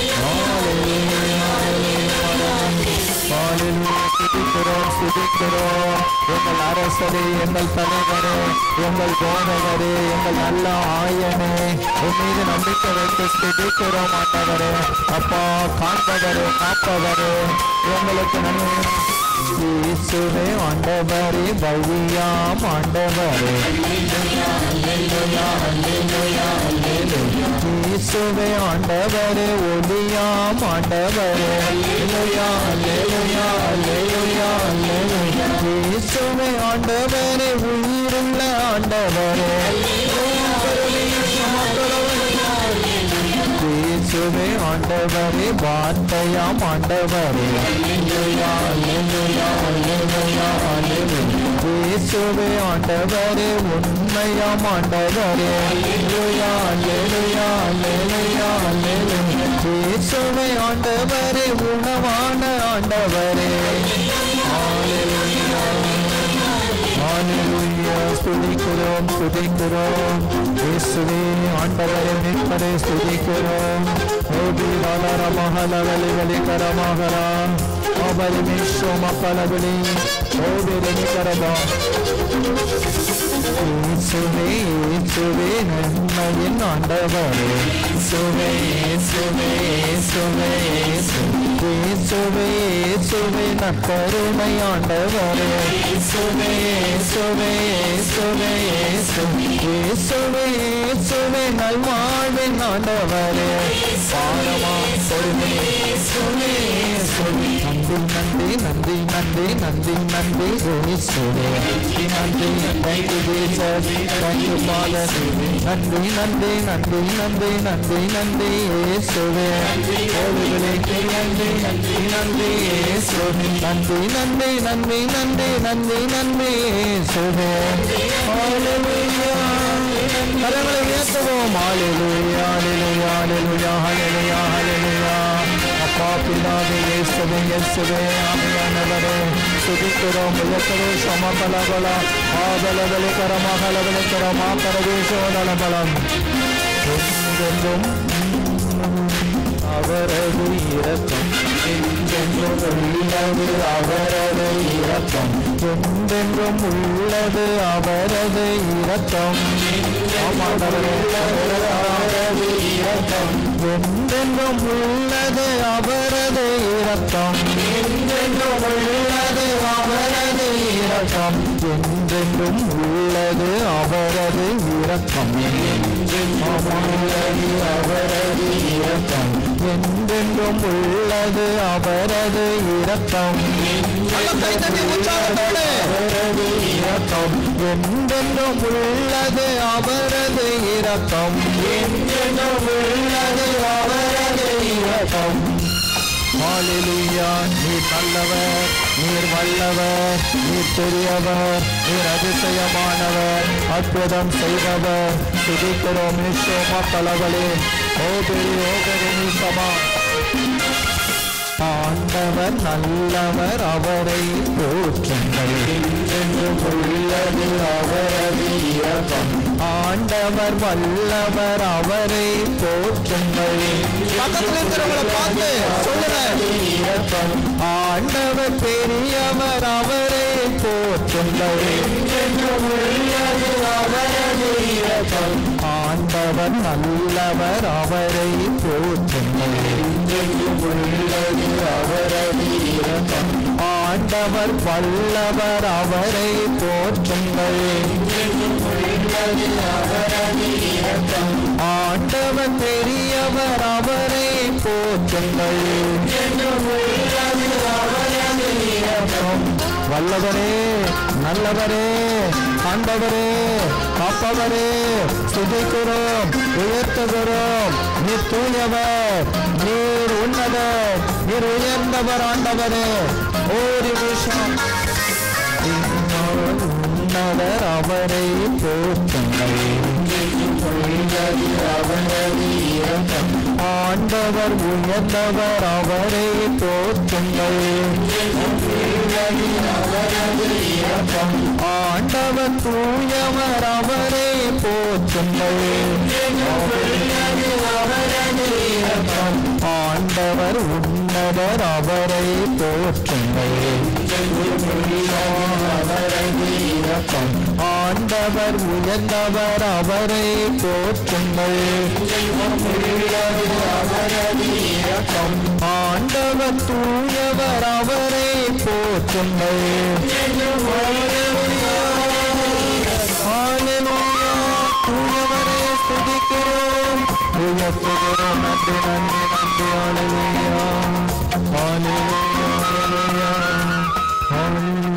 துதிக்கிறோம், துதிக்கிறோம். எங்கள் அரசரே, எங்கள் தலைவரே, எங்கள் போதகரே, எங்கள் நல்ல ஆயனே, உன் மீது நம்பிக்கை வைத்து துதிக்கிறோம் ஆண்டவரே. அப்பா, காண்பவரே, காப்பவரே, எங்களுக்கு நன்மை இயேசுவே ஆண்டவரே வழியாம் ஆண்டவரே இயேசுவே ஆண்டவரே ஒளியாம் ஆண்டவரே இயேசுவே ஆண்டவரே உயிருள்ள ஆண்டவரே இயேசுவே ஆண்டவரே வார்த்தையாம் ஆண்டவரே இயேசுவே ஆண்டவரே உண்மையாம் ஆண்டவரே இயேசுவே ஆண்டவரே உணவான ஆண்டவரே ஸ்துதிக்கிறோம் ஸ்துதிக்கிறோம் இயேசுவே ஆண்டவரே மீட்பரே ஸ்துதிக்கிறோம் ஓடி வளர மகளவலி வலிகரமகரா அவரி மீஷோ மக்களவலி ஓடி ரெனிகரபா இயேசுவே இயேசுவே நன்மையின் ஆண்டவரே இயேசுவே இயேசுவே இயேசுவே இயேசுவே இயேசுவே நற்கருணை ஆண்டவரே இயேசுவே இயேசுவே இயேசுவே இயேசுவே இயேசுவே நல்வாழ்வின் ஆண்டவரே பாரமா பொறுமை இயேசுவே இயேசுவே நன்றி நன்றி நன்றி நன்றி நன்றி இயேசுவே நன்றி thank you Jesus thank you Father நன்றி நன்றி நன்றி நன்றி நன்றி நன்றி இயேசுவே கோவிலுக்கு நன்றி நன்றி நன்றி இயேசுவே நன்றி நன்றி நன்றி நன்றி நன்றி நன்றி இயேசுவே ஹalleluya கரங்களை உயர்த்துவோம் ஹalleluya ஹalleluya ஹalleluya ஹalleluya ஹalleluya அப்பா பிதாவே இயேசுவே இயேசுவே ஆமென்வரே சுதிக்கிறோம் உயர்த்துவோம் சமபலபல ஆபலபல கரமகலபல கரமா கரவேஷோதலபலம் என்றென்றும் அவரது இரக்கம் என்றென்றும் உள்ளது அவரது இரக்கம் என்றென்றும் உள்ளது அவரது இரக்கம் அவரது இரக்கம் என்றென்றும் உள்ளது அவரது இரக்கம் என்றென்றும் உள்ளது அவரது இரக்கம் என்றென்றும் உள்ளது அவரது இரக்கம் அவரது இரக்கம் என்றென்றும் உள்ளது அவரது இரக்கம் அவரது இரக்கம் என்றென்றும் உள்ளது அவரது இரக்கம் என்றென்றும் உள்ளது அவரது இரக்கம் ஹalleluya நீர் நல்லவர் நீர் வல்லவர் நீர் பெரியவர் நீர் அதிசயமானவர் அற்புதம் செய்பவர் துதிக்கிறோம் இயேசு மக்களவளே ஓ பெரிய ஓ பெரிய சமா ஆண்டவர் நல்லவர் அவரை போற்றுங்கள் என்றென்றும் உள்ளது அவரது இரக்கம் ஆண்டவர் வல்லவர் அவரை போற்றுங்கள் பார்த்து சொல்லுங்க ஆண்டவர் பெரியவர் அவரை போற்றுங்கள் என்றென்றும் உள்ளது அவரது இரக்கம் ஆண்டவர் நல்லவர் அவரை போற்றுங்கள் என்றென்றும் உள்ளது அவரது இரக்கம் ஆண்டவர் வல்லவர் அவரை போற்றுங்கள் அவரது இரக்கம் ஆண்டவர் பெரியவர் அவரை போற்றுங்கள் அவரது இரக்கம் வல்லவரே நல்லவரே ஆண்டவரே காப்பவரே துதிக்கிறோம் உயர்த்துகிறோம் நீர் தூயவர் நீர் உன்னதர் நீர் உயர்ந்தவர் ஆண்டவரே ஒரு விஷயம் உன்னதர் அவரை போற்றுங்கள் அவரது இரக்கம் ஆண்டவர் உயர்ந்தவர் அவரை போற்றுங்கள் அவரது இரக்கம் ஆண்டவர் தூயவர் அவரை போற்றுங்கள் அவரது இரக்கம் ஆண்டவர் உன்னதர் அவரை போற்றுங்கள் அவரது இரக்கம் ஆண்டவர் உயர்ந்தவர், அவரை போற்றுங்கள். ஆண்டவர் தூயவர், அவரை போற்றுங்கள். தூயவரை துதிக்கிறோம், உயர்த்துகிறோம். நன்றி நன்றி நன்றி. ஹல்லேலூயா, ஹல்லேலூயா, ஹல்லேலூயா, ஹல்லேலூயா.